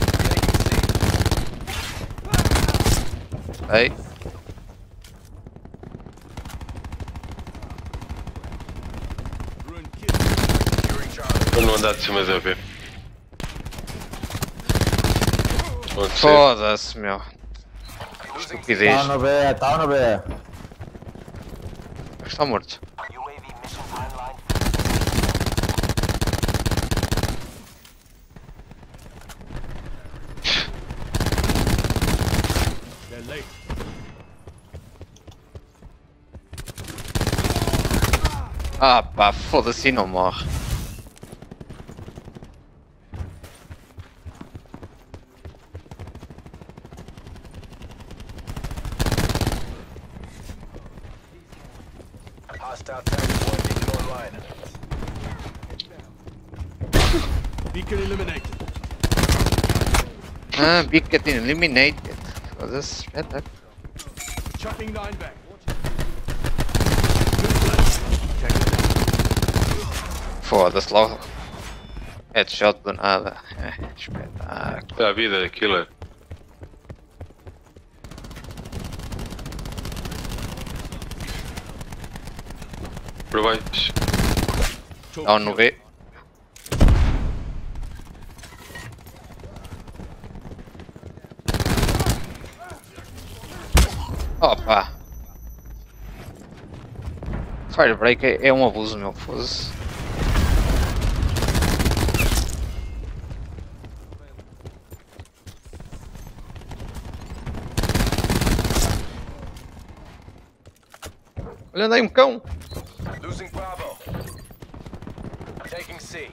Ei. Eu não andar de cima da B. Pode ser. Foda-se, meu. Estupidez. Tá no B, tá no B. Está morto. U A V mission timeline. They're late. Ah pá, foda-se e não morre. Hostile tactical beacon online. Beacon eliminated. Ah, Beacon eliminated. Foda-se, espetáculo. Chucking nine back. Foda-se logo. Headshot do nada. É, espetáculo. É a vida da killer. Por baixo. Down no B. Opa! Firebreak é, é um abuso, meu. Foda-se. Olha, andei um cão! Losing Bravo. Taking C.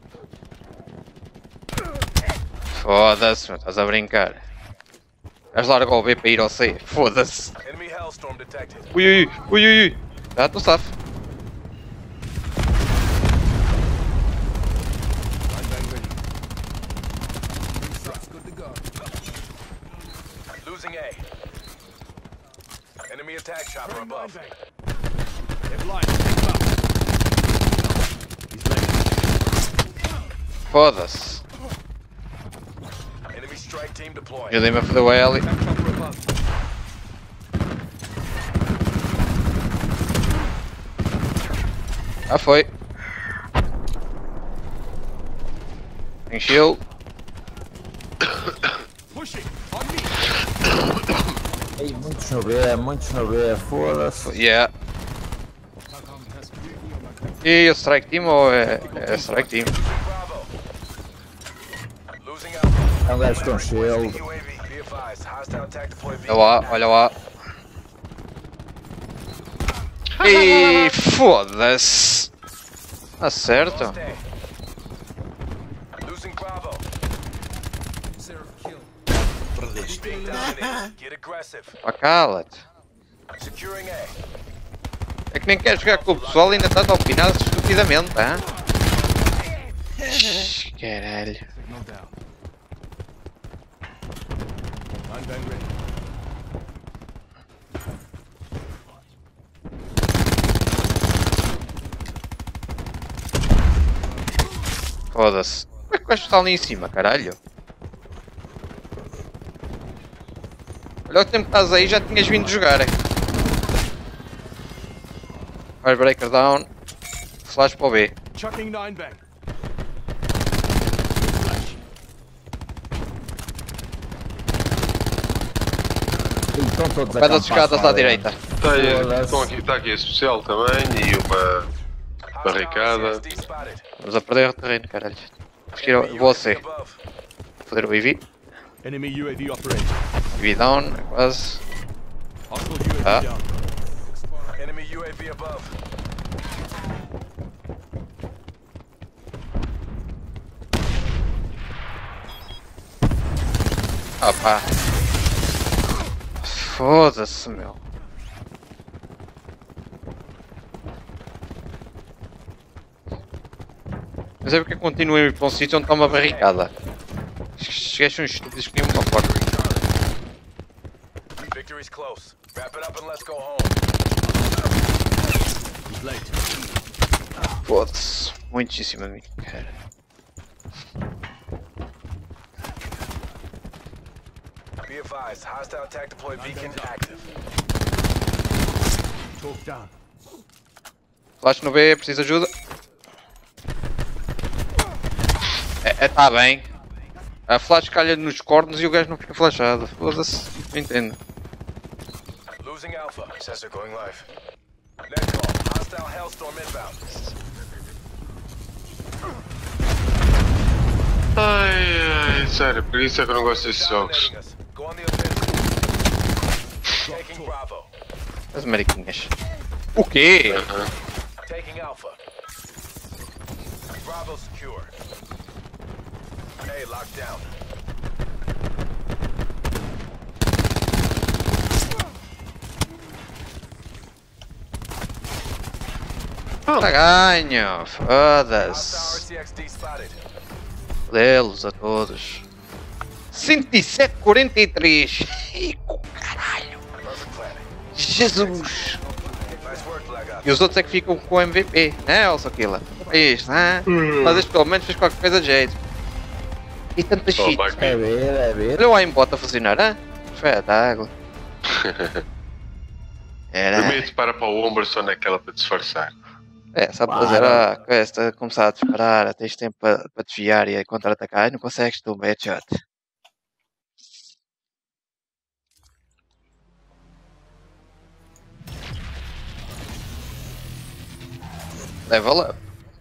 Foda-se, meu. Estás a brincar. Vais largar o B para ir ao C. Foda-se. Enemy Hellstorm detected. Ui, ui, ui, ui, ui. Já estou safo. Losing A. Enemy attack chopper above. They're blind. He's late. Foda-se. Enemy strike team deploying. Ajudei-me a foder o L. Chopper above. Já foi. Tem shield. Pushing. On me. Ei, muitos no B, muitos no B, foda-se. Yeah. E o strike team ou é, é strike team? Bravo. Losing Alpha. É um gajo com shield. U A V. Be advised. Hostile attack deploy Olha lá, olha lá. E foda-se. Acerta. Lost A. Losing Bravo. Perdeste. Being dominated. Get aggressive. Ah, cala-te. Securing A. É que nem queres jogar com o pessoal e ainda estás a opinar estupidamente, hã? Caralho. Signal down. Nine bang ready. Foda-se. Como é que o gajo está ali em cima, caralho? Olha o tempo que estás aí, já tinhas vindo jogar. Hein? Firebreaker down. Flash para o B. Chucking nine bang. Ih, estão todos a Vai das acampar escadas fora. à direita. Está aí, Foda-se. estão aqui, está aqui a especial também e uma barricada. C S D spotted. Vamos a perder o terreno, caralho. Prefiro, Enemy vou a U A V C. above. Foder o I V. Enemy U A V operating. I V down, quase. Hostile U A V Ah. down. Enemy U A V above. Ah pá. Foda-se, meu. Mas é porque eu continuo a ir para um sítio onde está uma barricada. Estes gajos são estúpidos que nem uma porta. Victory's close. Wrap it up and let's go home. He's late. Foda-se. Muito em cima de mim, cara. Be advised, hostile attack deploy beacon active. Talk down. Flash no B, preciso de ajuda. É, é tá bem. A flash calha nos cornos e o gajo não fica flashado. Foda-se, não entendo. Losing Alpha. Sensor going live. Net call. Hostile Hellstorm inbound. Ai, ai, sério, por isso é que eu não gosto desses jogos. Dominating us. Go on the offensive. Taking Bravo. As mariquinhas. O quê? Aham. Taking Alpha. Bravo secure. A locked down. Tá ganho. Hostile Foda-se. R C X D spotted. Lê-los a todos. cento e sete quarenta e três. Ih, com caralho. Perfect planning. Jesus. Nice work, Black Ops. E os outros é que ficam com o M V P, né, Elsa Killa? É isto, né? Mas este pelo menos fez qualquer coisa de jeito. E tanta Só shit. vai É ver, é ver. Olha o aimbot a funcionar, hã? Espetáculo. Era. Primeiro dispara para o ombro só naquela para disfarçar. É, só para fazer a quest, começar a disparar, tens tempo para, para desviar e contra-atacar, não consegues, tu, headshot. Level up.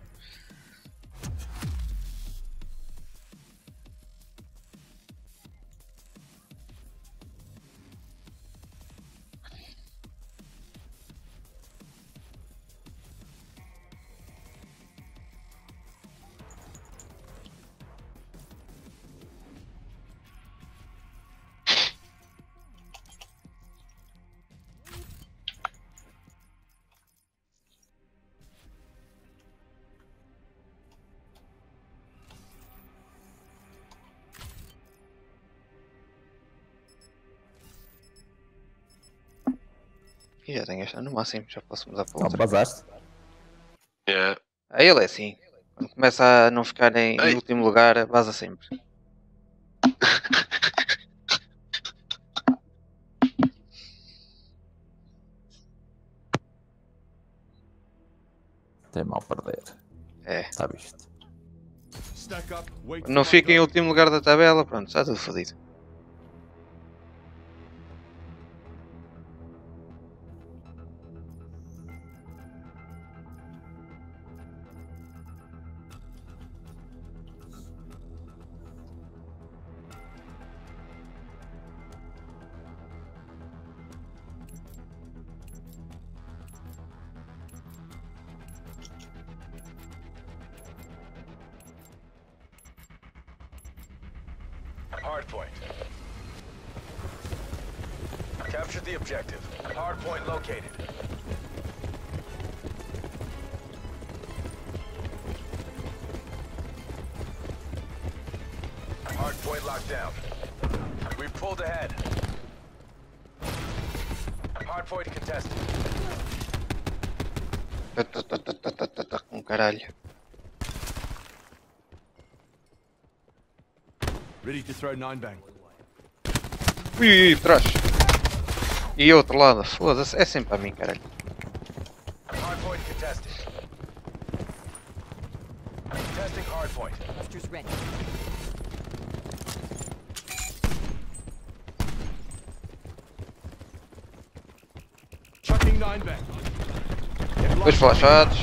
E já tenho esta no máximo, já posso mudar para Não outra. basaste? Yeah. Aí ele é assim, quando começa a não ficar em, em Ei. último lugar, vaza sempre. Tem mal perder. É. Está visto. Stack up, wait Não for fica em my último lugar da tabela, pronto, está tudo fodido. Hardpoint. Capture the objective. Hardpoint located. Hardpoint locked down. We pulled ahead. Hardpoint contested. Tá, tá, tá, tá, tá, tá, tá, tá, com caralho. Ready to throw nine bang. Ui, trás. E outro lado, foda-se, é sempre a mim, caralho. Hardpoint contested. Testing hardpoint. Clusters ready. Chucking nine bang. Dois flashados.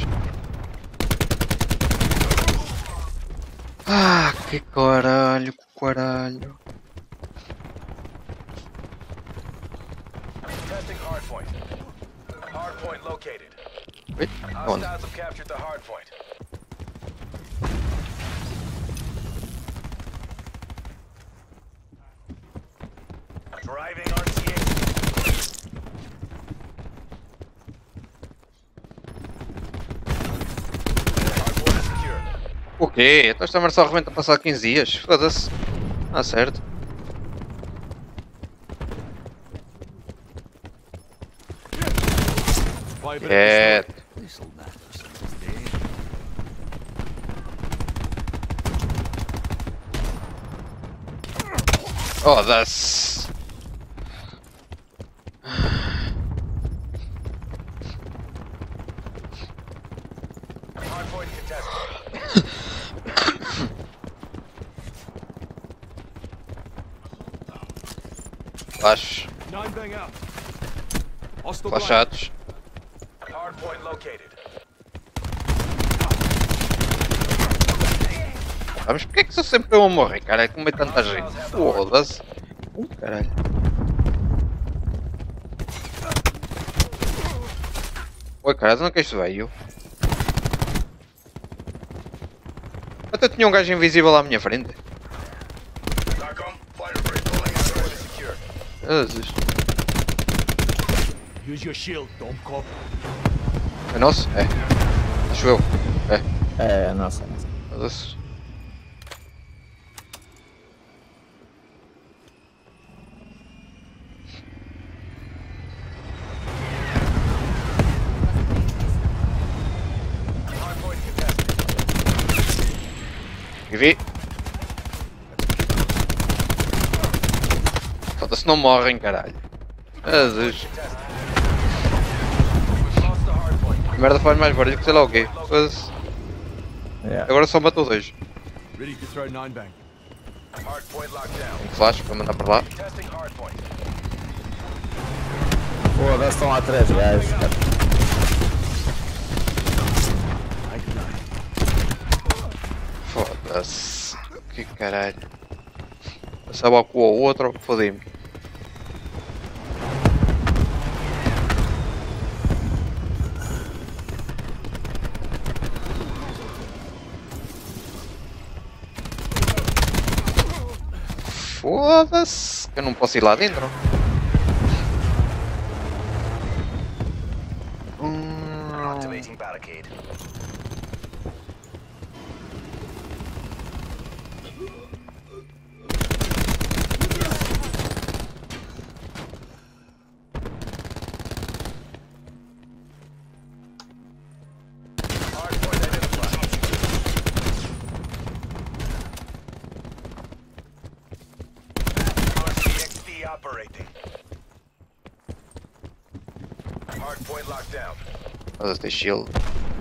Ah, que caralho, que caralho. Testing hardpoint. Hardpoint located. Oi, onde? Hostiles have captured the hardpoint. Driving R C H. Hardpoint is secure. O quê? Então esta merda só arrebenta passar quinze dias? Foda-se. Ah, certo. Play a bit É. of the This'll matter someday. Foda-se. Hardpoint contested. Flash. Nine bang out. Hostile blind. Flashados. Hardpoint located. Vamos, porque é que sou sempre eu a morrer, caralho? Como é tanta gente? Foda-se. Uh, caralho. Oi, caralho, não que isto veio? Até tinha um gajo invisível à minha frente. Jesus. Use your shield, Domkop. É nosso? É. Acho eu. É. É, nossa, nossa. Foda-se. E vi. Foda-se, não morrem, caralho. Jesus. A merda faz mais barulho que sei lá o quê. Foda-se. Yeah. Agora só matou dois. Ready to throw nine bang. Hardpoint locked down. Um flash para mandar para lá. Testing hardpoint. Foda-se, estão lá três gajos, cara. Foda-se. Que caralho. Passava com o outro, fodi-me. Foda-se, que eu não posso ir lá dentro. Hum... Activating barricade. Hardpoint identified. R C X D operating. Hardpoint locked down. Foda-se, tem shield.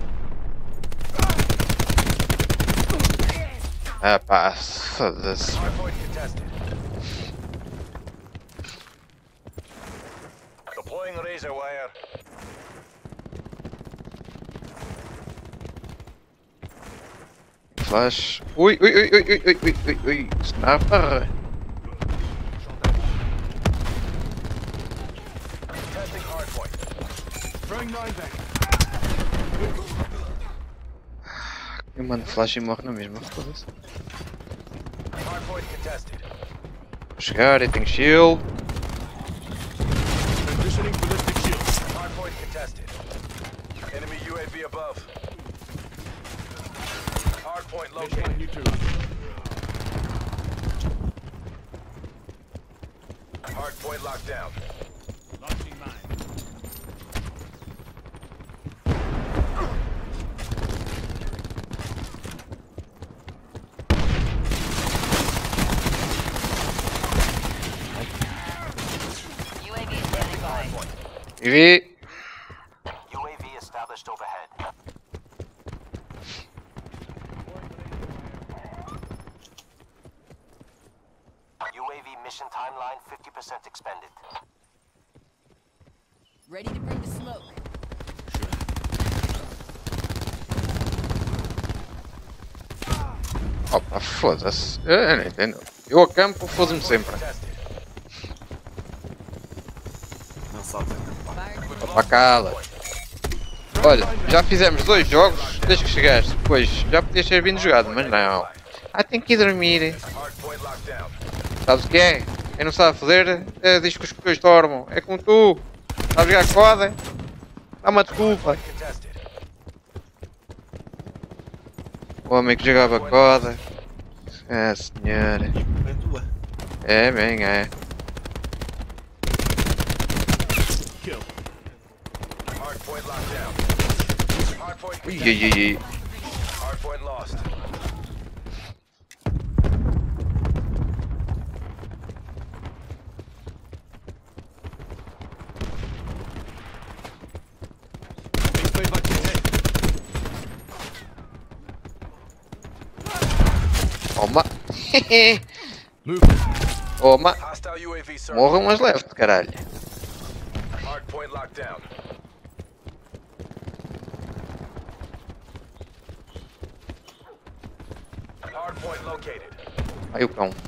Ah pá, foda-se. Hardpoint contested. Deploying razor wire. Flash. Ui, ui, ui, ui, ui, ui, ui, ui, ui. Sniper. Testing hardpoint. Throwing nine bang. Eu mando flash e morre na mesma, foda-se. Hardpoint contested. Vou chegar e tenho shield. Transitioning ballistic shield. Hardpoint contested. Enemy U A V above. Hardpoint Baseline located. neutralized. Hardpoint locked down. Launching mine. U A V standing by. E vi. U A V established overhead. U A V mission timeline fifty percent expended. Ready to bring the smoke. Opa, foda-se. Eu não entendo. Eu acampo, foda-me sempre. Contested. Não salta. Opa, cala. Olha, já fizemos dois jogos desde que chegaste. Pois, já podias ter vindo jogado, mas não. Ah, tenho que ir dormir. Hardpoint locked down. Sabes o que é? Quem não sabe fazer, é, diz que os cotões dormam. É como tu. Sabes jogar coda? Dá uma desculpa. Contested. O homem que jogava coda. É, senhora. É tua. É, bem, é. Kill. Hardpoint locked down. Hardpoint Ui, contested. ui, ui, ui. Hardpoint lost. Big play back to head. Toma! Movement. Toma! Hostile U A V circle. Morram mas leve de caralho. Hardpoint locked down. Hardpoint located. Ai o cão.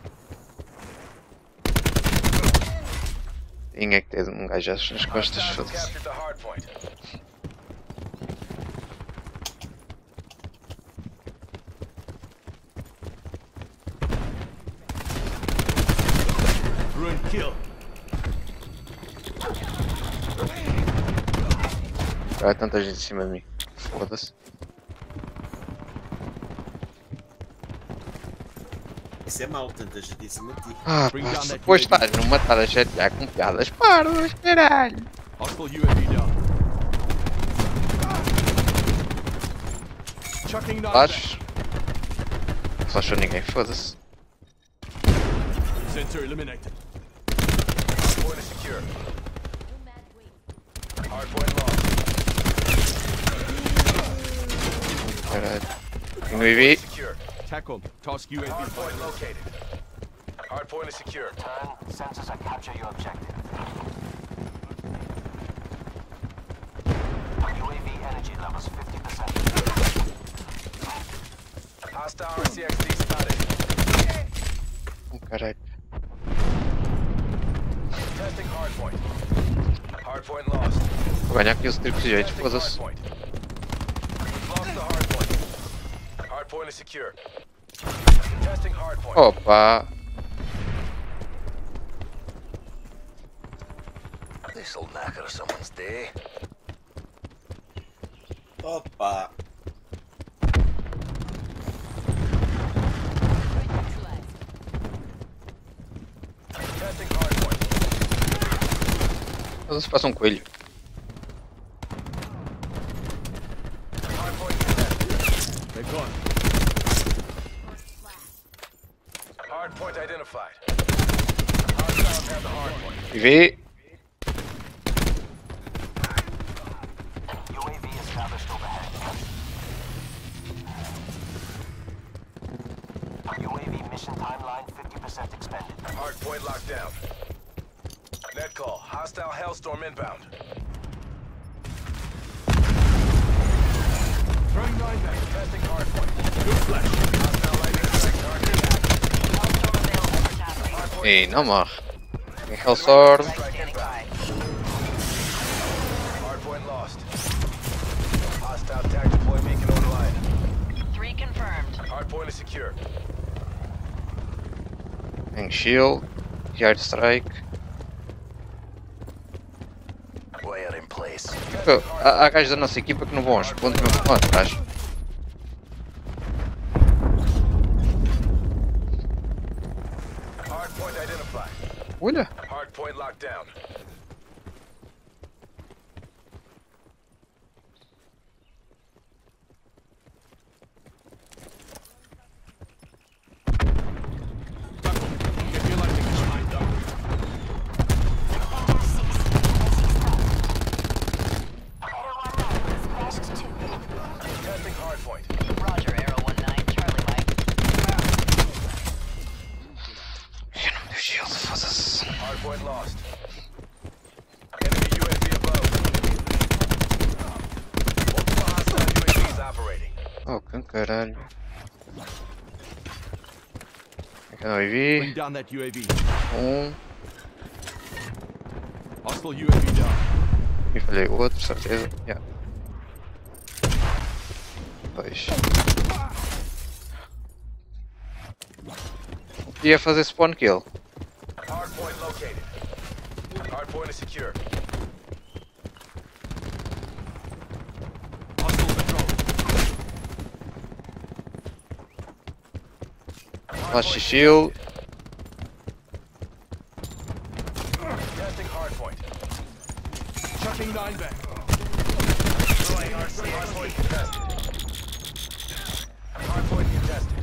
Tinha que ter um gajo nas costas, Hostiles have foda-se. captured the hardpoint. Run kill. Há tanta gente em cima de mim. Foda-se. Isso é mau, tanta gente em cima de ti. Ah, pá, se depois estás no matar a chatear com piadas parvas, caralho. Hostile U A V down. Chucking nine. Baixo. Só achou ninguém, foda-se. Sensor eliminated. Hardpoint is secure. Hardpoint lost. Caralho. Tenho U A V. Secure. TACOM. Task U A V. Hardpoint located. Hardpoint is secure. Turn. Sensors and capture your objective. U A V energy levels fifty percent. Hostile R C X D spotted. Oh, caralho. Testing hardpoint. Hardpoint lost. Vou ganhar aqui os triplos jeitos, Testing foda-se. hardpoint. We've lost the hardpoint. Hardpoint is secure. Testing hardpoint. Opa! This'll knacker someone's day. Opa! Testing hardpoint. Foda-se, passa um coelho. Hardpoint contested. They're gone. Hardpoint identified. Hostiles have the hardpoint. U A V. U A V established overhead. U A V mission timeline fifty percent expended. Hardpoint locked down. Net call. Hostile Hellstorm inbound. Throwing nine back. Testing hardpoint. Good flash. Hostile lightning strike target active. Hellstorm available for tasking. Hardpoint Ei, não morre. Tem Hellstorm. strike inbound. Hardpoint lost. Hostile tac deploy beacon online. Three confirmed. Hardpoint is secure. Tem shield. Yard strike. Wire in place. Pô, há, há gajos da nossa equipa que não vão aos pontos, mas vão atrás. Hardpoint identified. Olha! Hardpoint locked down. Get your lightning strike up. Testing hardpoint. Roger, Arrow one nine, Charlie Mike. Eu não me deu shield, foda-se. Hardpoint lost. Enemy U A V above. Multiple hostile U A Vs operating. Oh, que caralho. Aqui não Bring U A V. down that U A V. Um. Hostile U A V down. E falhei outro, certeza. Yeah. Dois. Ia fazer spawn kill. Hardpoint located. Hardpoint is secure. Hostile patrol. Flash shield. Testing hardpoint. Chucking nine back. Hardpoint contested. Hardpoint contested.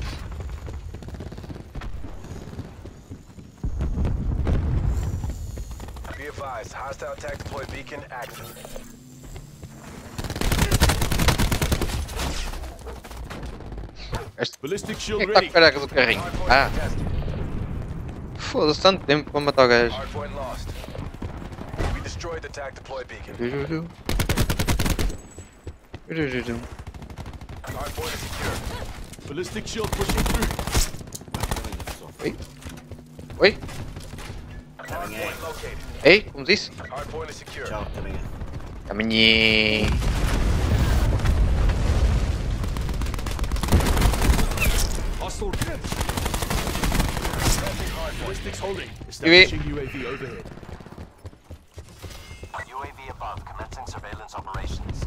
Be advised, hostile tac deploy beacon active. Este... Ballistic Quem shield é que tá ready. com caraca do carrinho? Ah! Foda-se, tanto tempo para matar o gajo. Hardpoint lost. We destroyed the TAC deploy beacon. Jujuju. Jujuju. Hardpoint is secure. Ballistic shield pushing through. Oi? Oi? Hardpoint located. Ei, como disse? Hardpoint is secure. Tchau, caminha. Caminhei. Hostile. Ballistics holding. U A V. Establishing U A V overhead. U A V above, commencing surveillance operations.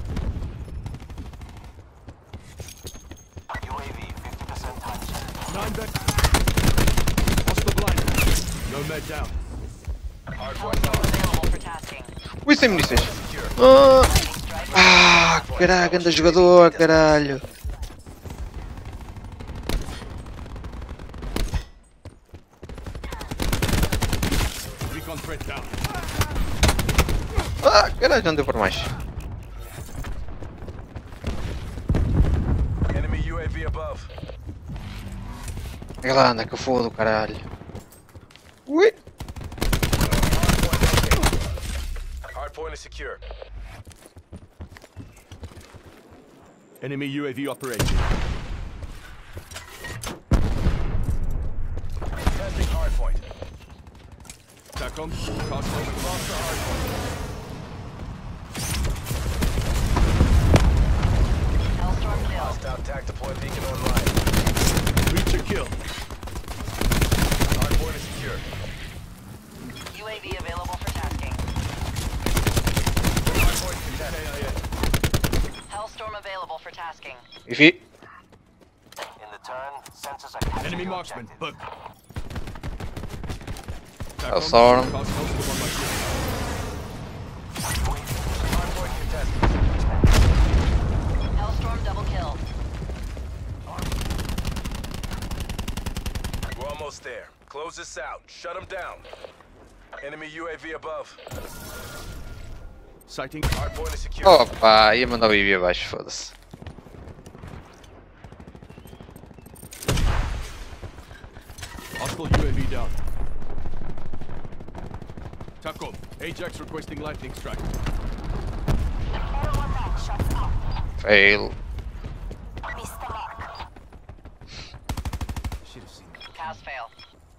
U A V fifty percent time check. Nine back. Hostile blind. Nomad down. Hardpoint lost. Available for tasking. Ui, sem munições. Ah, ah caralho, anda jogador, caralho. Recon threat down. Ah, caralho, não deu por mais. Enemy U A V above. Olha lá, anda que eu fodo, caralho. Ui. Hardpoint is secure. Enemy U A V operating. Testing hardpoint. TACOM. Task over. Lost the hardpoint. Hellstorm kill. Hostile TAC deploy beacon online. Reach a kill. Hardpoint is secure. U A V available for tasking. Hardpoint contested. Hellstorm available for tasking. Enfim. In the turn, sensors are capturing Enemy your marksman. objective. Book. Hellstorm. Cast Hellstorm on my shield. Hardpoint contested. Hellstorm double kill. We're almost there. Close this out. Shut them down. Enemy U A V above. Sighting. Hardpoint is secure. Opa, ia mandar o I V abaixo, foda-se. Hostile U A V down. TACOM. Ajax requesting lightning strike. Fail. Pass fail.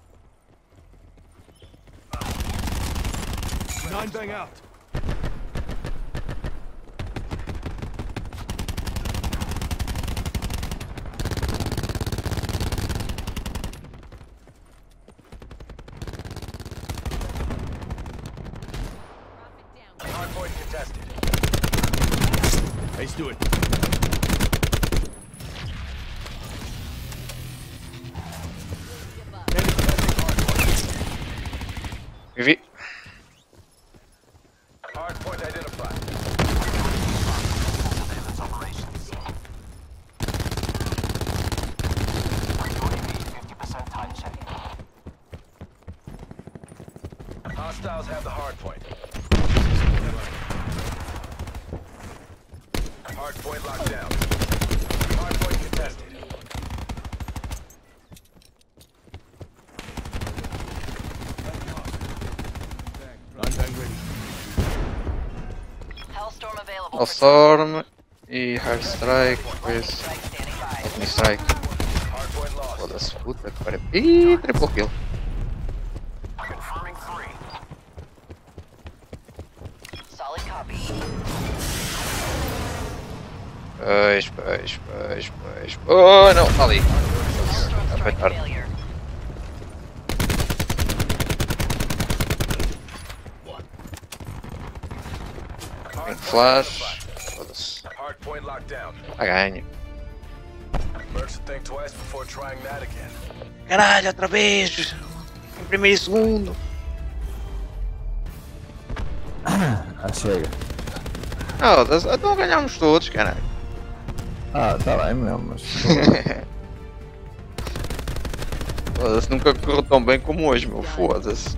Nine bang out. Hardpoint contested. Ace do it. I V. Hardpoint identified. Surveillance operations. U A V fifty percent time check. Hostiles have the hardpoint. Hardpoint locked down. Hardpoint contested. Nine bang ready. Hellstorm available for Hellstorm e Hard Strike, depois strike standing by. Lightning Strike. Hardpoint lost. Foda-se, puta que pariu. Ih, triple kill. Confirming three. Solid copy. Pois, pois, pois, pois. Oh, não, tá ali. Hellstorm Já foi strike tarde. failure. Tem flash. Foda-se. Hardpoint locked down. A ganho. Mercs should think twice before trying that again. Caralho, outra vez! Em primeiro e segundo. Ah, chega. Ah, então ganhámos todos, caralho. Ah, tá bem mesmo, mas. Foda-se, nunca correu tão bem como hoje, meu. Foda-se.